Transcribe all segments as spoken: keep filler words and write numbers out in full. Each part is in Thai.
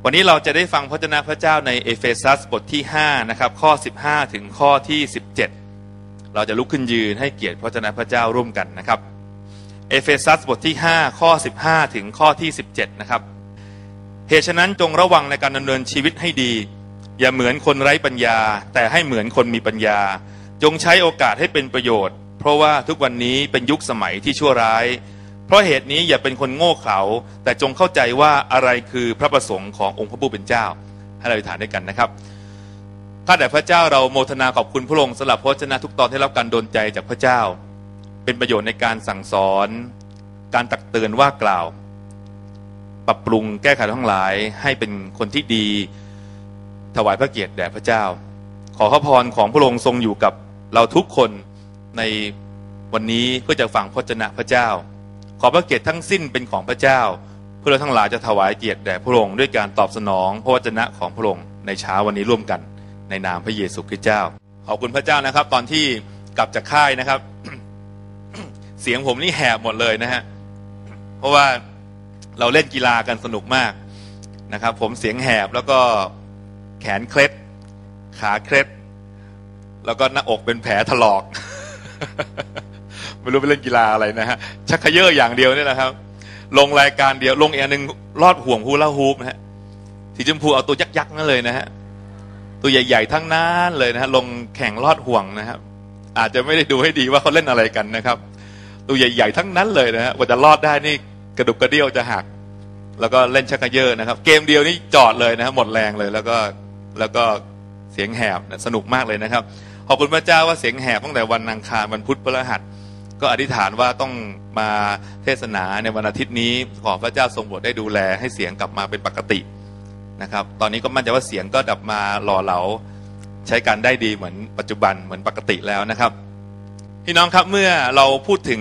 วันนี้เราจะได้ฟังพระวจนะพระเจ้าในเอเฟซัสบทที่ห้านะครับข้อสิบห้าถึงข้อที่สิบเจ็ดเราจะลุกขึ้นยืนให้เกียรติพระวจนะพระเจ้าร่วมกันนะครับเอเฟซัสบทที่ห้าข้อสิบห้าถึงข้อที่สิบเจ็ดนะครับเหตุฉะนั้นจงระวังในการดำเนินชีวิตให้ดีอย่าเหมือนคนไร้ปัญญาแต่ให้เหมือนคนมีปัญญาจงใช้โอกาสให้เป็นประโยชน์เพราะว่าทุกวันนี้เป็นยุคสมัยที่ชั่วร้ายเพราะเหตุนี้อย่าเป็นคนโง่เขลาแต่จงเข้าใจว่าอะไรคือพระประสงค์ขององค์พระผู้เป็นเจ้าให้เราอธิษฐานด้วยกันนะครับข้าแต่พระเจ้าเราโมทนาขอบคุณพระองค์สำหรับพระวจนะทุกตอนที่รับการดลใจจากพระเจ้าเป็นประโยชน์ในการสั่งสอนการตักเตือนว่ากล่าวปรับปรุงแก้ไขทั้งหลายให้เป็นคนที่ดีถวายพระเกียรติแด่พระเจ้าขอพระพรของพระองค์ทรงอยู่กับเราทุกคนในวันนี้เพื่อจะฟังพระวจนะพระเจ้าขอพระเกียรติทั้งสิ้นเป็นของพระเจ้าเพื่อเราทั้งหลายจะถวายเกียรติแด่พระองค์ด้วยการตอบสนองพระวจนะของพระองค์ในเช้าวันนี้ร่วมกันในนามพระเยซูคริสต์เจ้าขอบคุณพระเจ้านะครับตอนที่กลับจากค่ายนะครับ เสียงผมนี่แหบหมดเลยนะฮะเพราะว่าเราเล่นกีฬากันสนุกมากนะครับผมเสียงแหบแล้วก็แขนเคล็ดขาเคล็ดแล้วก็หน้าอกเป็นแผลถลอก ไม่รู้ไปเล่นกีฬาอะไรนะฮะชักเขย่ออย่างเดียวนี่แหละครับลงรายการเดียวลงอีกอันหนึ่งลอดห่วงฮูลาฮูปนะฮะสีชมพูเอาตัวยักษ์ๆนั่นเลยนะฮะตัวใหญ่ๆทั้งนั้นเลยนะฮะลงแข่งลอดห่วงนะครับอาจจะไม่ได้ดูให้ดีว่าเขาเล่นอะไรกันนะครับตัวใหญ่ๆทั้งนั้นเลยนะฮะกว่าจะรอดได้นี่กระดุกกระเดี่ยวจะหักแล้วก็เล่นชักเขย่อนะครับเกมเดียวนี่จอดเลยนะฮะหมดแรงเลยแล้วก็แล้วก็เสียงแหบสนุกมากเลยนะครับขอบคุณพระเจ้าว่าเสียงแหบตั้งแต่วันอังคารวันพุธพฤหัสก็อธิษฐานว่าต้องมาเทศนาในวันอาทิตย์นี้ขอพระเจ้าทรงโปรดได้ดูแลให้เสียงกลับมาเป็นปกตินะครับตอนนี้ก็มั่นใจว่าเสียงก็กลับมาหล่อเหลาใช้การได้ดีเหมือนปัจจุบันเหมือนปกติแล้วนะครับพี่น้องครับเมื่อเราพูดถึง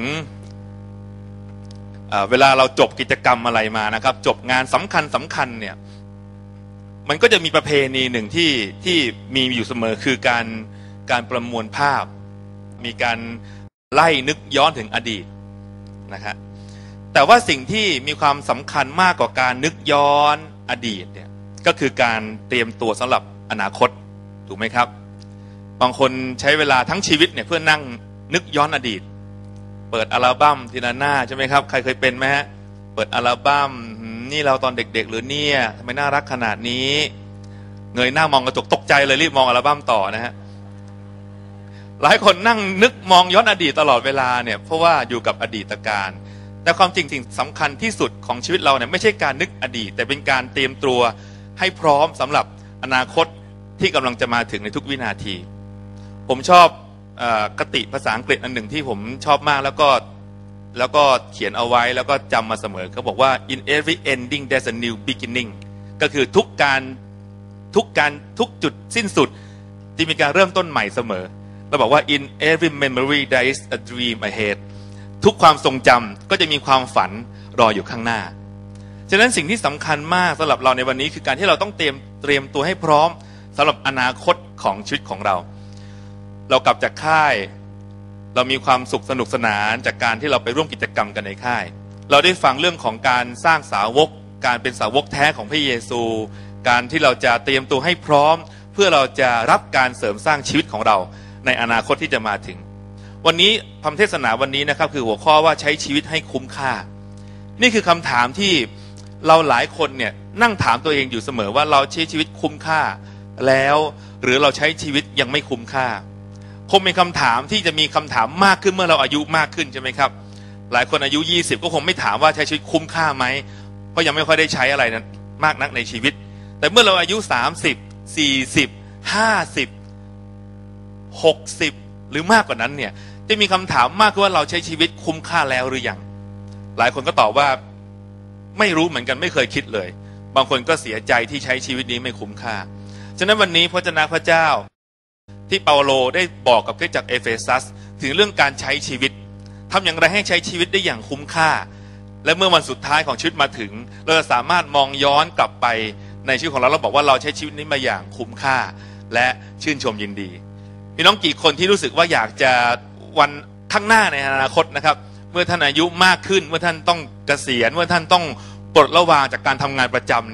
เวลาเราจบกิจกรรมอะไรมานะครับจบงานสำคัญสำคัญเนี่ยมันก็จะมีประเพณีหนึ่งที่ที่มีอยู่เสมอคือการการประมวลภาพมีการไล่นึกย้อนถึงอดีตนะครับแต่ว่าสิ่งที่มีความสำคัญมากกว่าการนึกย้อนอดีตเนี่ยก็คือการเตรียมตัวสำหรับอนาคตถูกไหมครับบางคนใช้เวลาทั้งชีวิตเนี่ยเพื่อนั่งนึกย้อนอดีตเปิดอัลบั้มทีละหน้าใช่ไหมครับใครเคยเป็นไหมฮะเปิดอัลบั้มนี่เราตอนเด็กๆหรือเนี่ยทำไมน่ารักขนาดนี้เงยหน้ามองกระจกตกใจเลยรีบมองอัลบั้มต่อนะฮะหลายคนนั่งนึกมองย้อนอดีตตลอดเวลาเนี่ยเพราะว่าอยู่กับอดีตการแต่ความจริงสิ่งสำคัญที่สุดของชีวิตเราเนี่ยไม่ใช่การนึกอดีตแต่เป็นการเตรียมตัวให้พร้อมสำหรับอนาคตที่กำลังจะมาถึงในทุกวินาทีผมชอบคติภาษาอังกฤษอันหนึ่งที่ผมชอบมากแล้วก็แล้วก็เขียนเอาไว้แล้วก็จำมาเสมอเขาบอกว่า in every ending there's a new beginning ก็คือทุกการทุกการทุกจุดสิ้นสุดที่มีการเริ่มต้นใหม่เสมอเราบอกว่า in every memory there is a dream ahead ทุกความทรงจำก็จะมีความฝันรออยู่ข้างหน้าฉะนั้นสิ่งที่สำคัญมากสำหรับเราในวันนี้คือการที่เราต้องเตรียมเตรียมตัวให้พร้อมสำหรับอนาคตของชีวิตของเราเรากลับจากค่ายเรามีความสุขสนุกสนานจากการที่เราไปร่วมกิจกรรมกันในค่ายเราได้ฟังเรื่องของการสร้างสาวกการเป็นสาวกแท้ของพระเยซูการที่เราจะเตรียมตัวให้พร้อมเพื่อเราจะรับการเสริมสร้างชีวิตของเราในอนาคตที่จะมาถึงวันนี้คำเทศนาวันนี้นะครับคือหัวข้อว่าใช้ชีวิตให้คุ้มค่านี่คือคำถามที่เราหลายคนเนี่ยนั่งถามตัวเองอยู่เสมอว่าเราใช้ชีวิตคุ้มค่าแล้วหรือเราใช้ชีวิตยังไม่คุ้มค่าคงเป็นคำถามที่จะมีคำถามมากขึ้นเมื่อเราอายุมากขึ้นใช่ไหมครับหลายคนอายุยี่สิบก็คงไม่ถามว่าใช้ชีวิตคุ้มค่าไหมเพราะยังไม่ค่อยได้ใช้อะไรนั้นมากนักในชีวิตแต่เมื่อเราอายุสามสิบ สี่สิบ ห้าสิบ หกสิบหรือมากกว่านั้นเนี่ยจะมีคำถามมากขึ้นว่าเราใช้ชีวิตคุ้มค่าแล้วหรือยังหลายคนก็ตอบว่าไม่รู้เหมือนกันไม่เคยคิดเลยบางคนก็เสียใจที่ใช้ชีวิตนี้ไม่คุ้มค่าฉะนั้นวันนี้พระวจนะพระเจ้าที่เปาโลได้บอกกับคริสตจักรเอเฟซัสถึงเรื่องการใช้ชีวิตทำอย่างไรให้ใช้ชีวิตได้อย่างคุ้มค่าและเมื่อวันสุดท้ายของชีวิตมาถึงเราจะสามารถมองย้อนกลับไปในชีวิตของเราเราบอกว่าเราใช้ชีวิตนี้มาอย่างคุ้มค่าและชื่นชมยินดีพี่น้องกี่คนที่รู้สึกว่าอยากจะวันข้างหน้าในอนาคตนะครับเมื่อท่านอายุมากขึ้นเมื่อท่านต้องเกษียณเมื่อท่านต้องปลดระวางจากการทำงานประจำเนี่ย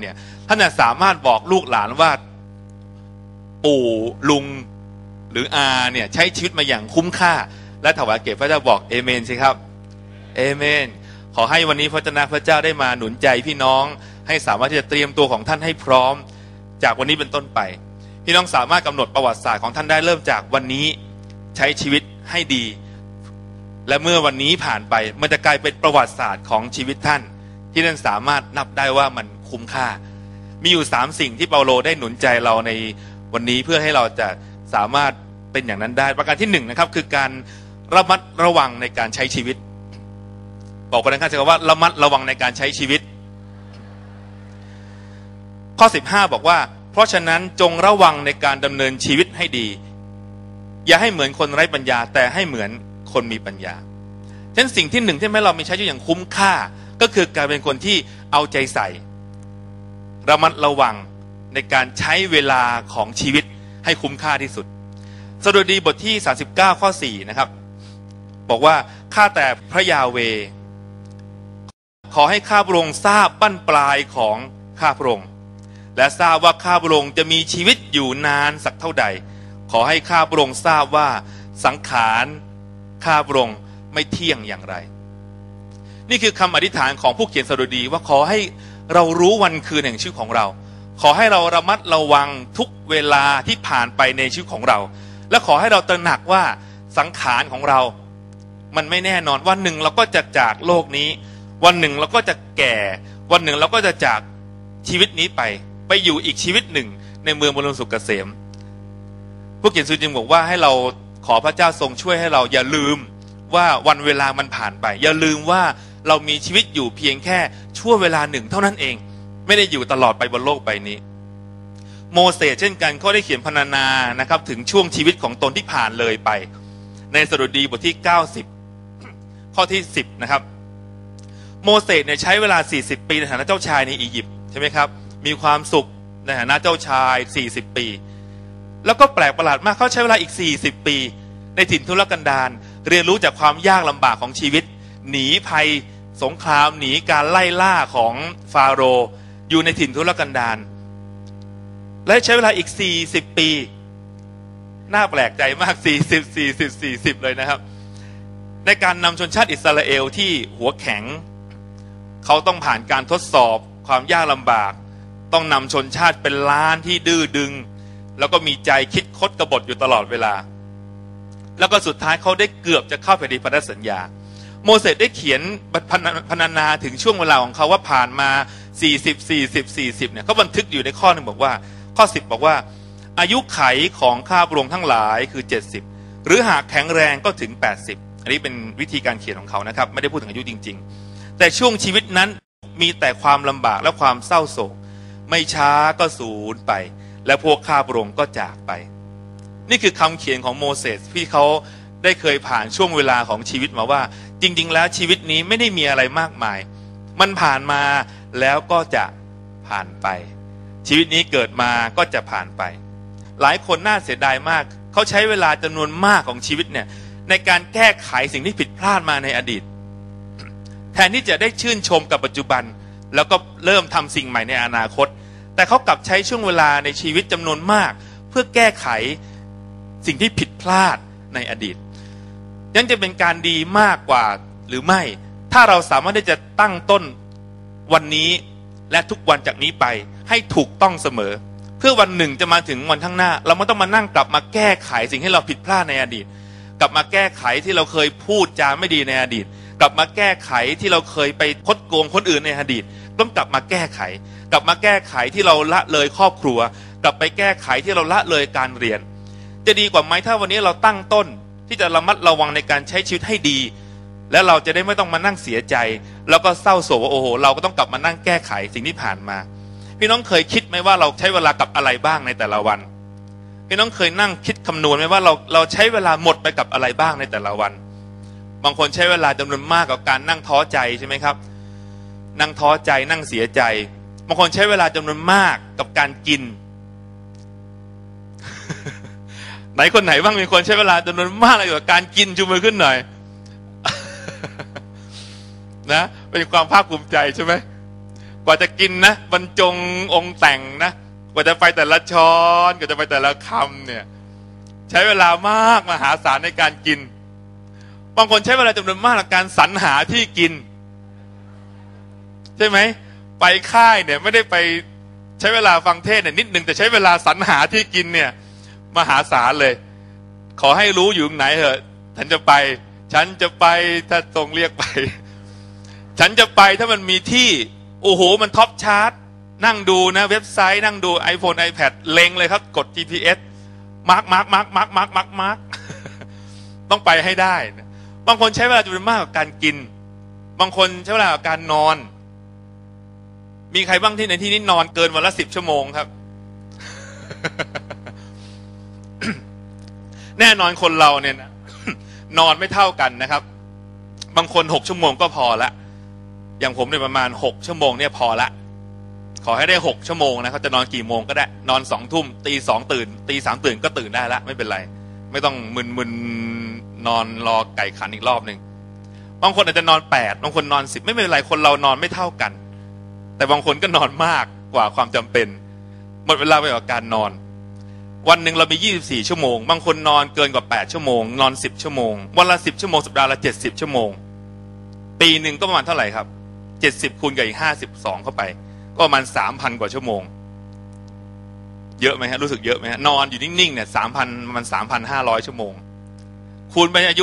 ท่านสามารถบอกลูกหลานว่าปู่ลุงหรืออาเนี่ยใช้ชีวิตมาอย่างคุ้มค่าและถวายเกียรติพระเจ้าบอกเอเมนสิครับเอเมนขอให้วันนี้พระเจ้าพระเจ้าได้มาหนุนใจพี่น้องให้สามารถที่จะเตรียมตัวของท่านให้พร้อมจากวันนี้เป็นต้นไปพี่น้องสามารถกำหนดประวัติศาสตร์ของท่านได้เริ่มจากวันนี้ใช้ชีวิตให้ดีและเมื่อวันนี้ผ่านไปมันจะกลายเป็นประวัติศาสตร์ของชีวิตท่านที่ท่านสามารถนับได้ว่ามันคุ้มค่ามีอยู่สามสิ่งที่เปาโลได้หนุนใจเราในวันนี้เพื่อให้เราจะสามารถเป็นอย่างนั้นได้ประการที่หนึ่งนะครับคือการระมัดระวังในการใช้ชีวิตบอกประเด็นข้างๆว่าระมัดระวังในการใช้ชีวิตข้อสิบห้าบอกว่าเพราะฉะนั้นจงระวังในการดำเนินชีวิตให้ดีอย่าให้เหมือนคนไร้ปัญญาแต่ให้เหมือนคนมีปัญญาฉะนั้นสิ่งที่หนึ่งที่ทำให้เรามีใช้ชีวิตอย่างคุ้มค่าก็คือการเป็นคนที่เอาใจใส่ระมัดระวังในการใช้เวลาของชีวิตให้คุ้มค่าที่สุดสดุดีบทที่สามสิบเก้าข้อสี่นะครับบอกว่าข้าแต่พระยาเวห์ขอให้ข้าพระองค์ทราบบั้นปลายของข้าพระองค์และทราบว่าข้าพระองค์จะมีชีวิตอยู่นานสักเท่าใดขอให้ข้าพระองค์ทราบว่าสังขารข้าพระองค์ไม่เที่ยงอย่างไรนี่คือคำอธิษฐานของผู้เขียนสดุดีว่าขอให้เรารู้วันคืนแห่งชีวิตของเราขอให้เราระมัดระวังทุกเวลาที่ผ่านไปในชีวิตของเราและขอให้เราตระหนักว่าสังขารของเรามันไม่แน่นอนวันหนึ่งเราก็จะจากโลกนี้วันหนึ่งเราก็จะแก่วันหนึ่งเราก็จะจากชีวิตนี้ไปไปอยู่อีกชีวิตหนึ่งในเมืองบรมสุขเกษมผู้เขียนสุจึงบอกว่าให้เราขอพระเจ้าทรงช่วยให้เราอย่าลืมว่าวันเวลามันผ่านไปอย่าลืมว่าเรามีชีวิตอยู่เพียงแค่ชั่วเวลาหนึ่งเท่านั้นเองไม่ได้อยู่ตลอดไปบนโลกใบนี้โมเสสเช่นกันเขาได้เขียนพรรณนานะครับถึงช่วงชีวิตของตนที่ผ่านเลยไปในสดุดีบทที่เก้าสิบข้อที่สิบนะครับโมเสสเนี่ยใช้เวลาสี่สิบปีในฐานะเจ้าชายในอียิปต์ใช่ไหมครับมีความสุขในฐานะเจ้าชายสี่สิบปีแล้วก็แปลกประหลาดมากเขาใช้เวลาอีกสี่สิบปีในถิ่นทุรกันดารเรียนรู้จากความยากลำบากของชีวิตหนีภัยสงครามหนีการไล่ล่าของฟาโรห์อยู่ในถิ่นทุรกันดารและใช้เวลาอีกสี่สิบปีน่าแปลกใจมากสี่สิบ สี่สิบ สี่สิบเลยนะครับในการนำชนชาติอิสราเอลที่หัวแข็งเขาต้องผ่านการทดสอบความยากลำบากต้องนำชนชาติเป็นล้านที่ดื้อดึงแล้วก็มีใจคิดคดกบฏอยู่ตลอดเวลาแล้วก็สุดท้ายเขาได้เกือบจะเข้าแผ่นดินพันธสัญญาโมเสสได้เขียนพรรณนาถึงช่วงเวลาของเขาว่าผ่านมาสี่สิบ สี่สิบ สี่สิบเนี่ยเขาบันทึกอยู่ในข้อหนึ่งบอกว่าข้อสิบบอกว่าอายุไขของข้าพระองค์ทั้งหลายคือเจ็ดสิบหรือหากแข็งแรงก็ถึงแปดสิบอันนี้เป็นวิธีการเขียนของเขานะครับไม่ได้พูดถึงอายุจริงๆแต่ช่วงชีวิตนั้นมีแต่ความลำบากและความเศร้าโศกไม่ช้าก็สูญไปและพวกข้าพระองค์ก็จากไปนี่คือคำเขียนของโมเสสที่เขาได้เคยผ่านช่วงเวลาของชีวิตมาว่าจริงๆแล้วชีวิตนี้ไม่ได้มีอะไรมากมายมันผ่านมาแล้วก็จะผ่านไปชีวิตนี้เกิดมาก็จะผ่านไปหลายคนน่าเสียดายมากเขาใช้เวลาจำนวนมากของชีวิตเนี่ยในการแก้ไขสิ่งที่ผิดพลาดมาในอดีตแทนที่จะได้ชื่นชมกับปัจจุบันแล้วก็เริ่มทำสิ่งใหม่ในอนาคตแต่เขากลับใช้ช่วงเวลาในชีวิตจำนวนมากเพื่อแก้ไขสิ่งที่ผิดพลาดในอดีตยังจะเป็นการดีมากกว่าหรือไม่ถ้าเราสามารถที่จะตั้งต้นวันนี้และทุกวันจากนี้ไปให้ถูกต้องเสมอเพื่อวันหนึ่งจะมาถึงวันข้างหน้าเราไม่ต้องมานั่งกลับมาแก้ไขสิ่งที่เราผิดพลาดในอดีตกลับมาแก้ไขที่เราเคยพูดจาไม่ดีในอดีตกลับมาแก้ไขที่เราเคยไปคดโกงคนอื่นในอดีตต้องกลับมาแก้ไขกลับมาแก้ไขที่เราละเลยครอบครัวกลับไปแก้ไขที่เราละเลยการเรียนจะดีกว่าไหมถ้าวันนี้เราตั้งต้นที่จะระมัดระวังในการใช้ชีวิตให้ดีและเราจะได้ไม่ต้องมานั่งเสียใจแล้วก็เศร้าโศกว่าโอ้โหเราก็ต้องกลับมานั่งแก้ไขสิ่งที่ผ่านมาพี่น้องเคยคิดไหมว่าเราใช้เวลากับอะไรบ้างในแต่ละวันพี่น้องเคยนั่งคิดคำนวณไหมว่าเราเราใช้เวลาหมดไปกับอะไรบ้างในแต่ละวันบางคนใช้เวลาจำนวนมากกับการนั่งท้อใจใช่ไหมครับนั่งท้อใจนั่งเสียใจบางคนใช้เวลาจำนวนมากกับการกิน ไหนคนไหนบ้างมีคนใช้เวลาจำนวนมากเลยกับการกินชูมือขึ้นหน่อย นะเป็นความภาคภูมิใจใช่ไหมว่าจะกินนะบรรจงองค์แต่งนะกว่าจะไปแต่ละช้อนกว่าจะไปแต่ละคำเนี่ยใช้เวลามากมหาศาลในการกินบางคนใช้เวลาจำนวนมากในการสรรหาที่กินใช่ไหมไปค่ายเนี่ยไม่ได้ไปใช้เวลาฟังเทศน์เนี่ยนิดนึงแต่ใช้เวลาสรรหาที่กินเนี่ยมหาศาลเลยขอให้รู้อยู่ไหนเหอะฉันจะไปฉันจะไปถ้าทรงเรียกไปฉันจะไปถ้ามันมีที่โอ้โหมันท็อปชาร์ตนั่งดูนะเว็บไซต์นั่งดู iPhone iPad เล็งเลยครับกด จี พี เอส มาร์กมาร์กมาร์กมาร์กมาร์กมาร์กมาร์กต้องไปให้ได้บางคนใช้เวลาจำนวนมากกับการกินบางคนใช้เวลากับการนอนมีใครบ้างที่ในที่นี้นอนเกินวันละสิบชั่วโมงครับ แน่นอนคนเราเนี่ยนะ นอนไม่เท่ากันนะครับบางคนหกชั่วโมงก็พอละอย่างผมเนี่ยประมาณหกชั่วโมงเนี่ยพอละขอให้ได้หกชั่วโมงนะเขาจะนอนกี่โมงก็ได้นอนสองทุ่มตีสองตื่นตีสามตื่นก็ตื่นได้ละไม่เป็นไรไม่ต้องมึนๆนอนรอไก่ขันอีกรอบหนึ่งบางคนอาจจะนอนแปดบางคนนอนสิบไม่เป็นไรคนเรานอนไม่เท่ากันแต่บางคนก็นอนมากกว่าความจำเป็นหมดเวลาไปกับการนอนวันหนึ่งเรามียี่สิบสี่ชั่วโมงบางคนนอนเกินกว่าแปดชั่วโมงนอนสิบชั่วโมงวันละสิบชั่วโมงสัปดาห์ละเจ็ดสิบชั่วโมงปีหนึ่งก็ประมาณเท่าไหร่ครับเจ็ดสิบคูณกับอีกห้าสิบสองเข้าไปก็ประมาณสามพันกว่าชั่วโมงเยอะไหมฮะรู้สึกเยอะไหมฮะนอนอยู่นิ่งๆเนี่ยสามพันมันสามพันห้าร้อยชั่วโมงคูณไปอายุ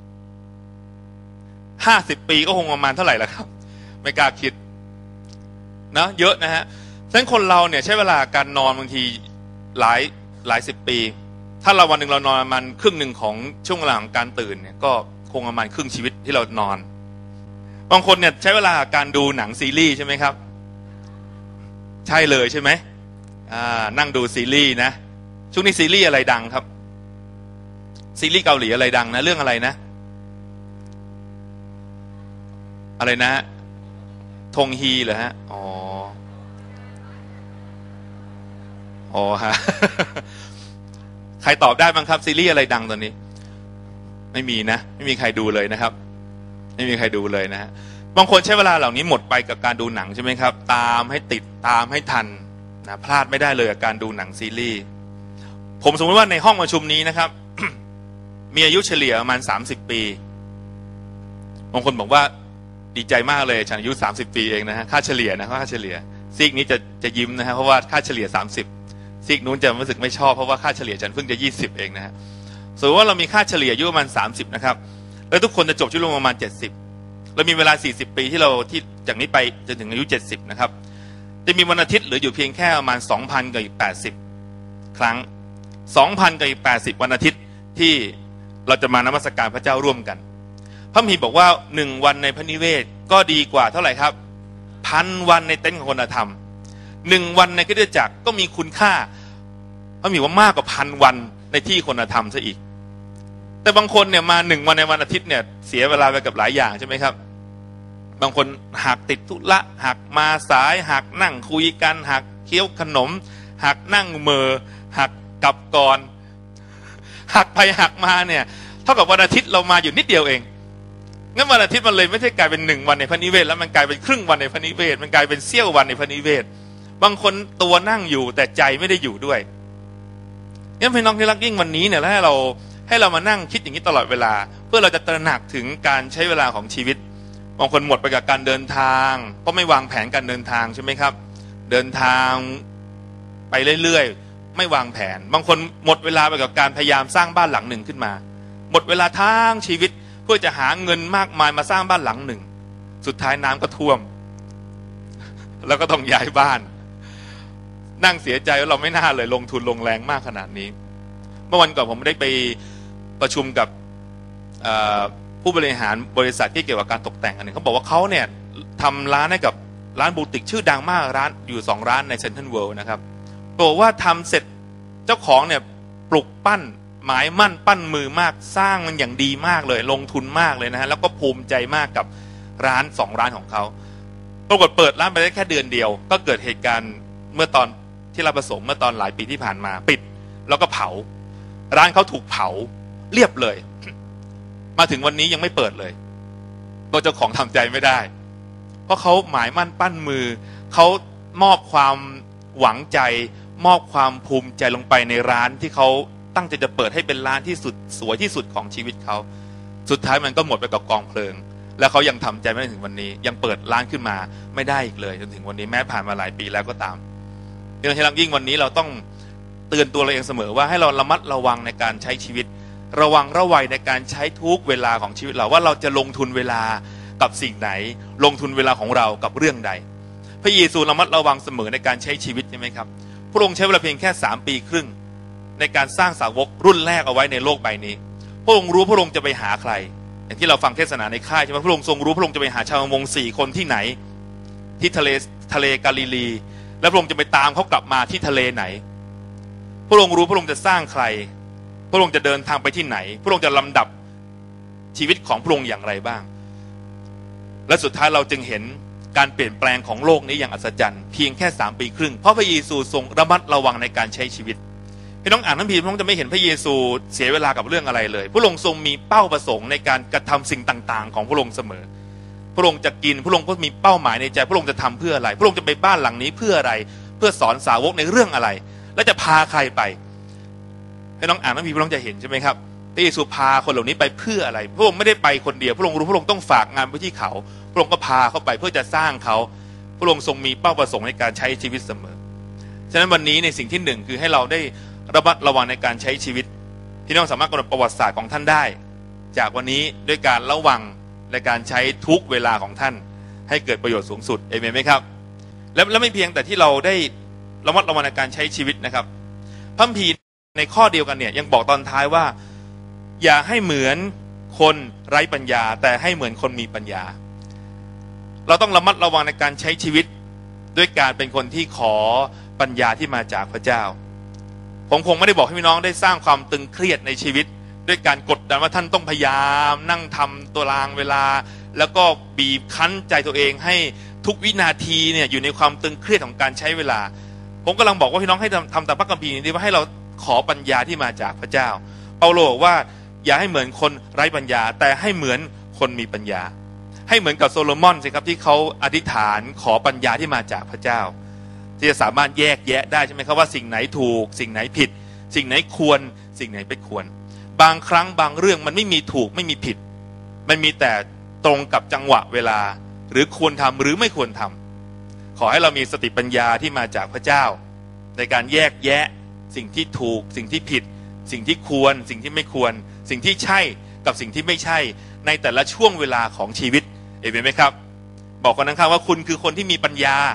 ห้าสิบปีก็คงประมาณเท่าไหร่ละครับไม่กล้าคิดนะเยอะนะฮะฉะนั้นคนเราเนี่ยใช้เวลาการนอนบางทีหลายหลายสิบปีถ้าเราวันหนึ่งเรานอนประมาณครึ่งหนึ่งของช่วงเวลาของการตื่นเนี่ยก็คงประมาณครึ่งชีวิตที่เรานอนบางคนเนี่ยใช้เวลาการดูหนังซีรีส์ใช่ไหมครับใช่เลยใช่ไหมอ่านั่งดูซีรีส์นะช่วงนี้ซีรีส์อะไรดังครับซีรีส์เกาหลีอะไรดังนะเรื่องอะไรนะอะไรนะทงฮีเหรอฮะอ๋ออ๋อฮะ ใครตอบได้บ้างครับซีรีส์อะไรดังตอนนี้ไม่มีนะไม่มีใครดูเลยนะครับไม่มีใครดูเลยนะฮะบางคนใช้เวลาเหล่านี้หมดไปกับการดูหนังใช่ไหมครับตามให้ติดตามให้ทันนะพลาดไม่ได้เลยกับการดูหนังซีรีส์ผมสมมติว่าในห้องประชุมนี้นะครับ มีอายุเฉลี่ยประมาณสามสิบปีบางคนบอกว่าดีใจมากเลยฉันอายุสามสิบปีเองนะฮะค่าเฉลี่ยนะค่าเฉลี่ยซีกนี้จะจะยิ้มนะฮะเพราะว่าค่าเฉลี่ยสามสิบซีกนู้นจะรู้สึกไม่ชอบเพราะว่าค่าเฉลี่ยฉันเพิ่งจะยี่สิบเองนะฮะสมมติว่าเรามีค่าเฉลี่ยอายุประมาณสามสิบนะครับแล้วทุกคนจะจบชีวิตลงประมาณเจ็ดสิบเรามีเวลาสี่สิบปีที่เราที่จากนี้ไปจนถึงอายุเจ็ดสิบนะครับจะมีวันอาทิตย์เหลืออยู่เพียงแค่ประมาณ สองพัน กับอีกแปดสิบครั้ง สองพัน กับอีกแปดสิบวันอาทิตย์ที่เราจะมานมัสการพระเจ้าร่วมกันพระคัมภีร์บอกว่าหนึ่งวันในพระนิเวศก็ดีกว่าเท่าไหร่ครับพันวันในเต็นท์ของคนธรรมหนึ่งวันในคริสตจักรก็มีคุณค่าพระคัมภีร์ว่ามากกว่าพันวันในที่คนธรรมซะอีกแต่บางคนเนี่ยมาหนึ่งวันในวันอาทิตย์เนี่ยเสียเวลาไปกับหลายอย่างใช่ไหมครับบางคนหักติดธุระหักมาสายหักนั่งคุยกันหักเคี้ยวขนมหักนั่งเมอหักกลับก่อนหักไปหักมาเนี่ยเท่ากับวันอาทิตย์เรามาอยู่นิดเดียวเองงั้นวันอาทิตย์มันเลยไม่ใช่กลายเป็นหนึ่งวันในพระนิเวศแล้วมันกลายเป็นครึ่งวันในพระนิเวศมันกลายเป็นเสี้ยววันในพระนิเวศบางคนตัวนั่งอยู่แต่ใจไม่ได้อยู่ด้วยงั้นพี่น้องที่รักยิ่งวันนี้เนี่ยให้เราให้เรามานั่งคิดอย่างนี้ตลอดเวลาเพื่อเราจะตระหนักถึงการใช้เวลาของชีวิตบางคนหมดไปกับการเดินทางเพราะไม่วางแผนการเดินทางใช่ไหมครับเดินทางไปเรื่อยๆไม่วางแผนบางคนหมดเวลาไปกับการพยายามสร้างบ้านหลังหนึ่งขึ้นมาหมดเวลาทั้งชีวิตเพื่อจะหาเงินมากมายมาสร้างบ้านหลังหนึ่งสุดท้ายน้ำก็ท่วมแล้วก็ต้องย้ายบ้านนั่งเสียใจว่าเราไม่น่าเลยลงทุนลงแรงมากขนาดนี้เมื่อวันก่อนผมได้ไปประชุมกับผู้บริหารบริษัทที่เกี่ยวกับการตกแต่งอันหนึ่งเขาบอกว่าเขาเนี่ยทำร้านให้กับร้านบูติกชื่อดังมากร้านอยู่สองร้านในเซ็นทรัลเวิลด์นะครับบอกว่าทำเสร็จเจ้าของเนี่ยปลุกปั้นหมายมั่นปั้นมือมากสร้างมันอย่างดีมากเลยลงทุนมากเลยนะฮะแล้วก็ภูมิใจมากกับร้านสองร้านของเขาปรากฏเปิดร้านไปได้แค่เดือนเดียวก็เกิดเหตุการณ์เมื่อตอนที่เราผสมเมื่อตอนหลายปีที่ผ่านมาปิดแล้วก็เผาร้านเขาถูกเผาเรียบเลยมาถึงวันนี้ยังไม่เปิดเลยตัวเจ้าของทำใจไม่ได้เพราะเขาหมายมั่นปั้นมือเขามอบความหวังใจมอบความภูมิใจลงไปในร้านที่เขาตั้งใจจะเปิดให้เป็นร้านที่สุดสวยที่สุดของชีวิตเขาสุดท้ายมันก็หมดไปกับกองเพลิงแล้วเขายังทำใจไม่ได้ถึงวันนี้ยังเปิดร้านขึ้นมาไม่ได้อีกเลยจนถึงวันนี้แม้ผ่านมาหลายปีแล้วก็ตามดังนั้นยิ่งวันนี้เราต้องเตือนตัวเราเองเสมอว่าให้เราระมัดระวังในการใช้ชีวิตระวังระวัยในการใช้ทุกเวลาของชีวิตเราว่าเราจะลงทุนเวลากับสิ่งไหนลงทุนเวลาของเรากับเรื่องใดพระเยซูระมัดระวังเสมอในการใช้ชีวิตใช่ไหมครับพระองค์ใช้เวลาเพียงแค่สามปีครึ่งในการสร้างสาวกรุ่นแรกเอาไว้ในโลกใบนี้พระองค์รู้พระองค์จะไปหาใครอย่างที่เราฟังเทศนาในค่ายใช่ไหมพระองค์ทรงรู้พระองค์จะไปหาชาวประมงสี่คนที่ไหนที่ทะเลทะเลกาลิลีแล้วพระองค์จะไปตามเขากลับมาที่ทะเลไหนพระองค์รู้พระองค์จะสร้างใครพระองค์จะเดินทางไปที่ไหนพระองค์จะลำดับชีวิตของพระองค์อย่างไรบ้างและสุดท้ายเราจึงเห็นการเปลี่ยนแปลงของโลกนี้อย่างอัศจรรย์เพียงแค่สามปีครึ่งเพราะพระเยซูทรงระมัดระวังในการใช้ชีวิตพี่น้องอ่านพระคัมภีร์พี่น้องจะไม่เห็นพระเยซูเสียเวลากับเรื่องอะไรเลยพระองค์ทรงมีเป้าประสงค์ในการกระทำสิ่งต่างๆของพระองค์เสมอพระองค์จะกินพระองค์ก็มีเป้าหมายในใจพระองค์จะทำเพื่ออะไรพระองค์จะไปบ้านหลังนี้เพื่ออะไรเพื่อสอนสาวกในเรื่องอะไรและจะพาใครไปพี่น้องอ่านพระคัมภีร์พี่น้องจะเห็นใช่ไหมครับพระเยซูพาคนเหล่านี้ไปเพื่ออะไรพระองค์ไม่ได้ไปคนเดียวพระองค์รู้พระองค์ต้องฝากงานไว้ที่เขาพระองค์ก็พาเขาไปเพื่อจะสร้างเขาพระองค์ทรงมีเป้าประสงค์ในการใช้ชีวิตเสมอฉะนั้นวันนี้ในสิ่งที่หนึ่งคือให้เราได้ระมัดระวังในการใช้ชีวิตพี่น้องสามารถกำหนดประวัติศาสตร์ของท่านได้จากวันนี้ด้วยการระวังในการใช้ทุกเวลาของท่านให้เกิดประโยชน์สูงสุดเอเมนไหมครับแล้วและไม่เพียงแต่ที่เราได้ระมัดระวังในการใช้ชีวิตนะครับพระคัมภีร์ในข้อเดียวกันเนี่ยยังบอกตอนท้ายว่าอย่าให้เหมือนคนไร้ปัญญาแต่ให้เหมือนคนมีปัญญาเราต้องระมัดระวังในการใช้ชีวิตด้วยการเป็นคนที่ขอปัญญาที่มาจากพระเจ้าผมคงไม่ได้บอกให้พี่น้องได้สร้างความตึงเครียดในชีวิตด้วยการกดดันว่าท่านต้องพยายามนั่งทำตารางเวลาแล้วก็บีบคั้นใจตัวเองให้ทุกวินาทีเนี่ยอยู่ในความตึงเครียดของการใช้เวลาผมกำลังบอกว่าพี่น้องให้ทำทำตามพระคัมภีร์นี้ว่าให้เราขอปัญญาที่มาจากพระเจ้าเปาโลบอกว่าอย่าให้เหมือนคนไร้ปัญญาแต่ให้เหมือนคนมีปัญญาให้เหมือนกับโซโลมอนสิครับที่เขาอธิษฐานขอปัญญาที่มาจากพระเจ้าที่จะสามารถแยกแยะได้ใช่ไหมครับว่าสิ่งไหนถูกสิ่งไหนผิดสิ่งไหนควรสิ่งไหนไม่ควรบางครั้งบางเรื่องมันไม่มีถูกไม่มีผิดมันมีแต่ตรงกับจังหวะเวลาหรือควรทำหรือไม่ควรทำขอให้เรามีสติปัญญาที่มาจากพระเจ้าในการแยกแยะสิ่งที่ถูกสิ่งที่ผิดสิ่งที่ควรสิ่งที่ไม่ควรสิ่งที่ใช่กับสิ่งที่ไม่ใช่ในแต่ละช่วงเวลาของชีวิตเห็นไหมครับบอกคนนั้นครับว่าคุณคือคนที่มีปัญญา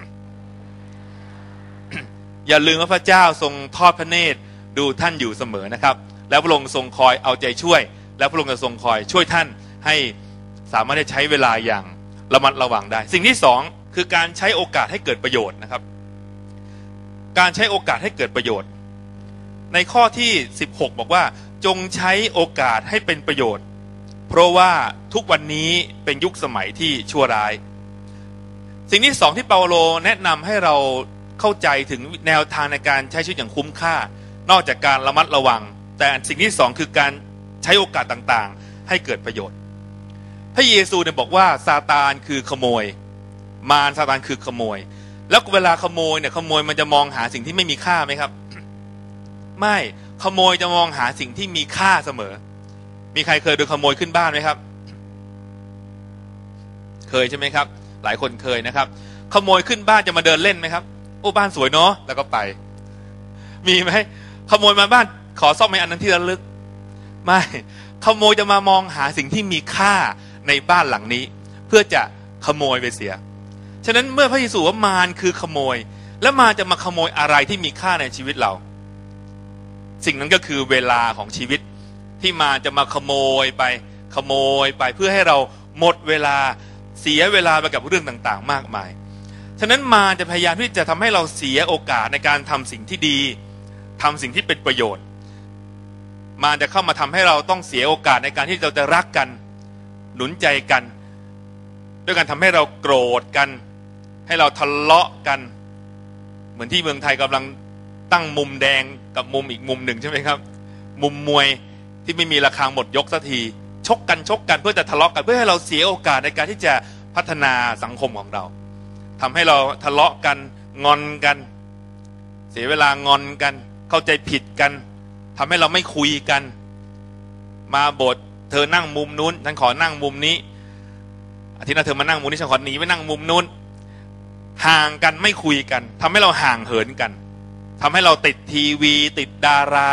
อย่าลืมว่าพระเจ้าทรงทอดพระเนตรดูท่านอยู่เสมอนะครับแล้วพระองค์ทรงคอยเอาใจช่วยและพระองค์จะทรงคอยช่วยท่านให้สามารถใช้เวลาอย่างระมัดระวังได้สิ่งที่สองคือการใช้โอกาสให้เกิดประโยชน์นะครับการใช้โอกาสให้เกิดประโยชน์ในข้อที่สิบหกบอกว่าจงใช้โอกาสให้เป็นประโยชน์เพราะว่าทุกวันนี้เป็นยุคสมัยที่ชั่วร้ายสิ่งที่สองที่เปาโลแนะนำให้เราเข้าใจถึงแนวทางในการใช้ชีวิตอย่างคุ้มค่านอกจากการระมัดระวังแต่สิ่งที่สองคือการใช้โอกาสต่างๆให้เกิดประโยชน์พระเยซูเนี่ยบอกว่าซาตานคือขโมยมารซาตานคือขโมยแล้วเวลาขโมยเนี่ยขโมยมันจะมองหาสิ่งที่ไม่มีค่าไหมครับไม่ขโมยจะมองหาสิ่งที่มีค่าเสมอมีใครเคยโดนขโมยขึ้นบ้านไหมครับเคยใช่ไหมครับหลายคนเคยนะครับขโมยขึ้นบ้านจะมาเดินเล่นไหมครับโอ้บ้านสวยเนาะแล้วก็ไปมีไหมขโมยมาบ้านขอซ่อมไม้อันนั้นที่ระลึกไม่ขโมยจะมามองหาสิ่งที่มีค่าในบ้านหลังนี้เพื่อจะขโมยไปเสียฉะนั้นเมื่อพระเยซูว่ามารคือขโมยแล้วมารจะมาขโมยอะไรที่มีค่าในชีวิตเราสิ่งนั้นก็คือเวลาของชีวิตที่มารจะมาขโมยไปขโมยไปเพื่อให้เราหมดเวลาเสียเวลาไปกับเรื่องต่างๆมากมายฉะนั้นมารจะพยายามที่จะทำให้เราเสียโอกาสในการทำสิ่งที่ดีทำสิ่งที่เป็นประโยชน์มารจะเข้ามาทำให้เราต้องเสียโอกาสในการที่เราจะรักกันหนุนใจกันด้วยการทำให้เราโกรธกันให้เราทะเลาะกันเหมือนที่เมืองไทยกำลังตั้งมุมแดงกับมุมอีกมุมหนึ่งใช่ไหมครับมุมมวยที่ไม่มีระฆังหมดยกสักทีชกกันชกกันเพื่อจะทะเลาะกันเพื่อให้เราเสียโอกาสในการที่จะพัฒนาสังคมของเราทำให้เราทะเลาะกันงอนกันเสียเวลางอนกันเข้าใจผิดกันทำให้เราไม่คุยกันมาบทเธอนั่งมุมนู้นฉันขอนั่งมุมนี้อาทิตย์หน้าเธอมานั่งมุมนี้ฉันขอหนีไปนั่งมุมนู้นห่างกันไม่คุยกันทำให้เราห่างเหินกันทำให้เราติดทีวีติดดารา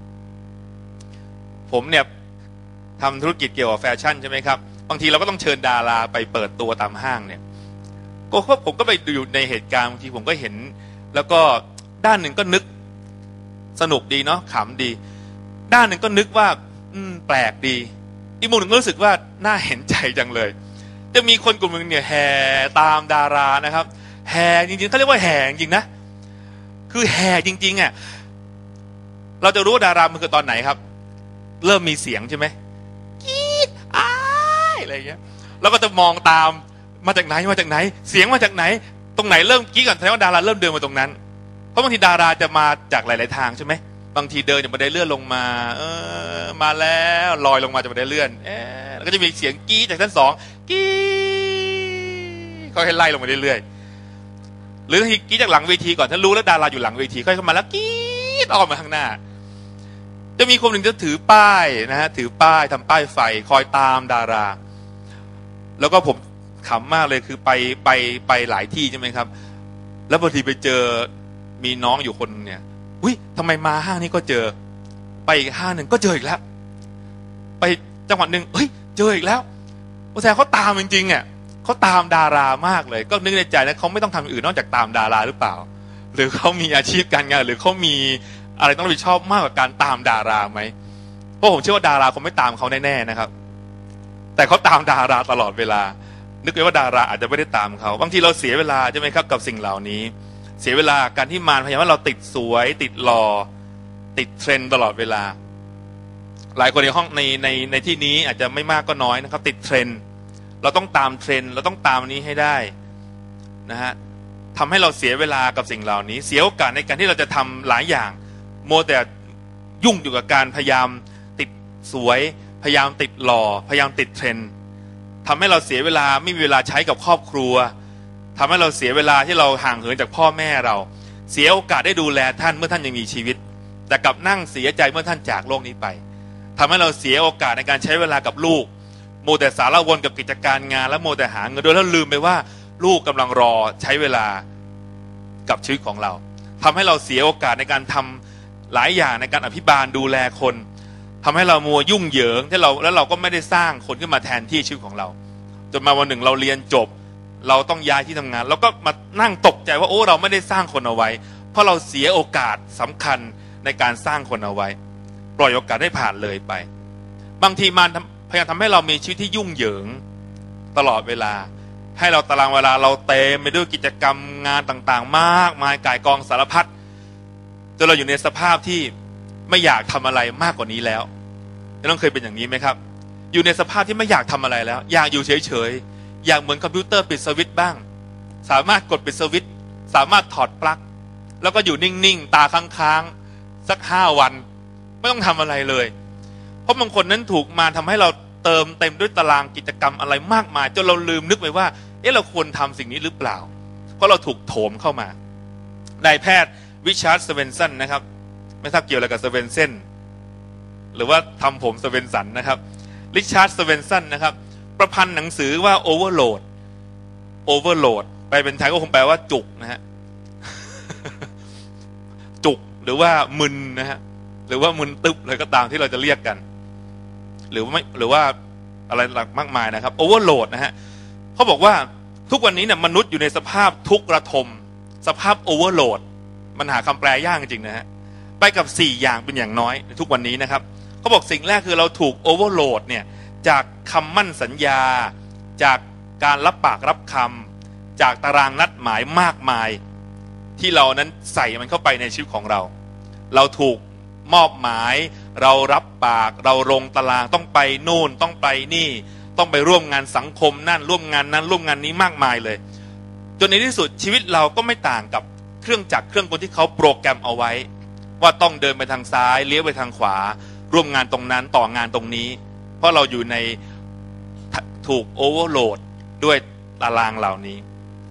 ผมเนี่ยทำธุรกิจเกี่ยวกับแฟชั่นใช่ไหมครับบางทีเราก็ต้องเชิญดาราไปเปิดตัวตามห้างเนี่ยก็ผมก็ไปดูในเหตุการณ์บางทีผมก็เห็นแล้วก็ด้านหนึ่งก็นึกสนุกดีเนาะขำดีด้านหนึ่งก็นึกว่าอืมแปลกดีอีกมุมหนึ่งก็รู้สึกว่าน่าเห็นใจจังเลยจะมีคนกลุ่มหนึ่งเนี่ยแห่ตามดารานะครับแห่จริงๆเขาเรียกว่าแห่จริงนะคือแห่จริงๆอ่ะเราจะรู้ว่าดารามันคือตอนไหนครับเริ่มมีเสียงใช่ไหมกรี๊ดอ้ายอะไรอย่างเงี้ยเราก็จะมองตามมาจากไหนมาจากไหนเสียงมาจากไหนตรงไหนเริ่มกรี๊ดก่อนแสดงว่าดาราเริ่มเดินมาตรงนั้นเพราะบางทีดาราจะมาจากหลายๆทางใช่ไหมบางทีเดินจากบันไดเลื่อนลงมาเออมาแล้วลอยลงมาจากบันไดเลื่อนเออแล้วก็จะมีเสียงกรี๊ดจากชั้นสองกรี๊ดเขาให้ไล่ลงมาเรื่อยๆหรือทีกรี๊ดจากหลังเวทีก่อนถ้ารู้แล้วดาราอยู่หลังเวทีค่อยเข้ามาแล้วกรี๊ดออกมาข้างหน้าจะมีคนหนึ่งจะถือป้ายนะฮะถือป้ายทำป้ายไฟคอยตามดาราแล้วก็ผมขำมากเลยคือไปไปไปหลายที่ใช่ไหมครับแล้วบางทีไปเจอมีน้องอยู่คนเนี่ยอุ้ยทำไมมาห้างนี้ก็เจอไปอีกห้างหนึ่งก็เจออีกแล้วไปจังหวัดหนึ่งเฮ้ยเจออีกแล้วโอ้แสดงเขาตามจริงๆอ่ะเขาตามดารามากเลยก็นึกในใจนะเขาไม่ต้องทำอื่นนอกจากตามดาราหรือเปล่าหรือเขามีอาชีพการงานหรือเขามีอะไรต้องรับผิดชอบมากกว่าการตามดาราไหมเพราะผมเชื่อว่าดาราคงไม่ตามเขาแน่ๆนะครับแต่เขาตามดาราตลอดเวลานึกเลยว่าดาราอาจจะไม่ได้ตามเขาบางทีเราเสียเวลาใช่ไหมครับกับสิ่งเหล่านี้เสียเวลาการที่มารพยายามว่าเราติดสวยติดหล่อติดเทรนด์ตลอดเวลาหลายคนในห้องในในในที่นี้อาจจะไม่มากก็น้อยนะครับติดเทรนด์เราต้องตามเทรนด์เราต้องตามนี้ให้ได้นะฮะทำให้เราเสียเวลากับสิ่งเหล่านี้เสียโอกาสในการที่เราจะทำหลายอย่างโมแต่ยุ่งอยู่กับการพยายามติดสวยพยายามติดหล่อพยายามติดเทรนด์ทำให้เราเสียเวลาไม่มีเวลาใช้กับครอบครัวทำให้เราเสียเวลาที่เราห่างเหินจากพ่อแม่เราเสียโอกาสได้ดูแลท่านเมื่อท่านยังมีชีวิตแต่กลับนั่งเสียใจเมื่อท่านจากโลกนี้ไปทำให้เราเสียโอกาสในการใช้เวลากับลูกโมแต่สารวนกับกิจการงานและโมแต่หาเงินโดยแล้วลืมไปว่าลูกกำลังรอใช้เวลากับชีวิตของเราทำให้เราเสียโอกาสในการทำหลายอย่างในการอภิบาลดูแลคนทำให้เรามัวยุ่งเหยิงที่เราแล้วเราก็ไม่ได้สร้างคนขึ้นมาแทนที่ชีวิตของเราจนมาวันหนึ่งเราเรียนจบเราต้องย้ายที่ทำงานแล้วก็มานั่งตกใจว่าโอ้เราไม่ได้สร้างคนเอาไว้เพราะเราเสียโอกาสสำคัญในการสร้างคนเอาไว้ปล่อยโอกาสให้ผ่านเลยไปบางทีมันพยายามทำให้เรามีชีวิตที่ยุ่งเหยิงตลอดเวลาให้เราตารางเวลาเราเต็มไปด้วยกิจกรรมงานต่างๆมากมายก่ายกองสารพัดจนเราอยู่ในสภาพที่ไม่อยากทำอะไรมากกว่านี้แล้วต้องเคยเป็นอย่างนี้ไหมครับอยู่ในสภาพที่ไม่อยากทำอะไรแล้วอยากอยู่เฉยๆอยากเหมือนคอมพิวเตอร์ปิดสวิตช์บ้างสามารถกดปิดสวิตช์สามารถถอดปลั๊กแล้วก็อยู่นิ่งๆตาค้างๆสักห้าวันไม่ต้องทำอะไรเลยเพราะบางคนนั้นถูกมาทำให้เราเติมเต็มด้วยตารางกิจกรรมอะไรมากมายจนเราลืมนึกไปว่าเอ๊ะเราควรทำสิ่งนี้หรือเปล่าเพราะเราถูกโถมเข้ามานายแพทย์ริชาร์ด สเวนสันนะครับไม่ทราบเกี่ยวอะไรกับสเวนเซนหรือว่าทำผมสเวนสันนะครับริชาร์ด สเวนสันนะครับประพันธ์หนังสือว่า Overload Overload ไปเป็นไทยก็คงแปลว่าจุกนะฮะ จุกหรือว่ามึนนะฮะหรือว่ามึนตึ๊บอะไรก็ตามที่เราจะเรียกกันหรือไม่หรือว่าอะไรหลักมากมายนะครับ Overload นะฮะเขาบอกว่าทุกวันนี้เนี่ยมนุษย์อยู่ในสภาพทุกข์ระทมสภาพ Overload มันหาคำแปลยากจริงๆนะฮะไปกับสี่อย่างเป็นอย่างน้อยในทุกวันนี้นะครับเขาบอกสิ่งแรกคือเราถูก Overload เนี่ยจากคำมั่นสัญญาจากการรับปากรับคำจากตารางนัดหมายมากมายที่เรานั้นใส่มันเข้าไปในชีวิตของเราเราถูกมอบหมายเรารับปากเราลงตารางต้องไปนู่นต้องไปนี่ต้องไปร่วมงานสังคมนั่นร่วมงานนั้นร่วมงานนี้มากมายเลยจนในที่สุดชีวิตเราก็ไม่ต่างกับเครื่องจักรเครื่องกลที่เขาโปรแกรมเอาไว้ว่าต้องเดินไปทางซ้ายเลี้ยวไปทางขวาร่วมงานตรงนั้นต่องานตรงนี้เพราะเราอยู่ในถูกโอเวอร์โหลดด้วยตารางเหล่านี้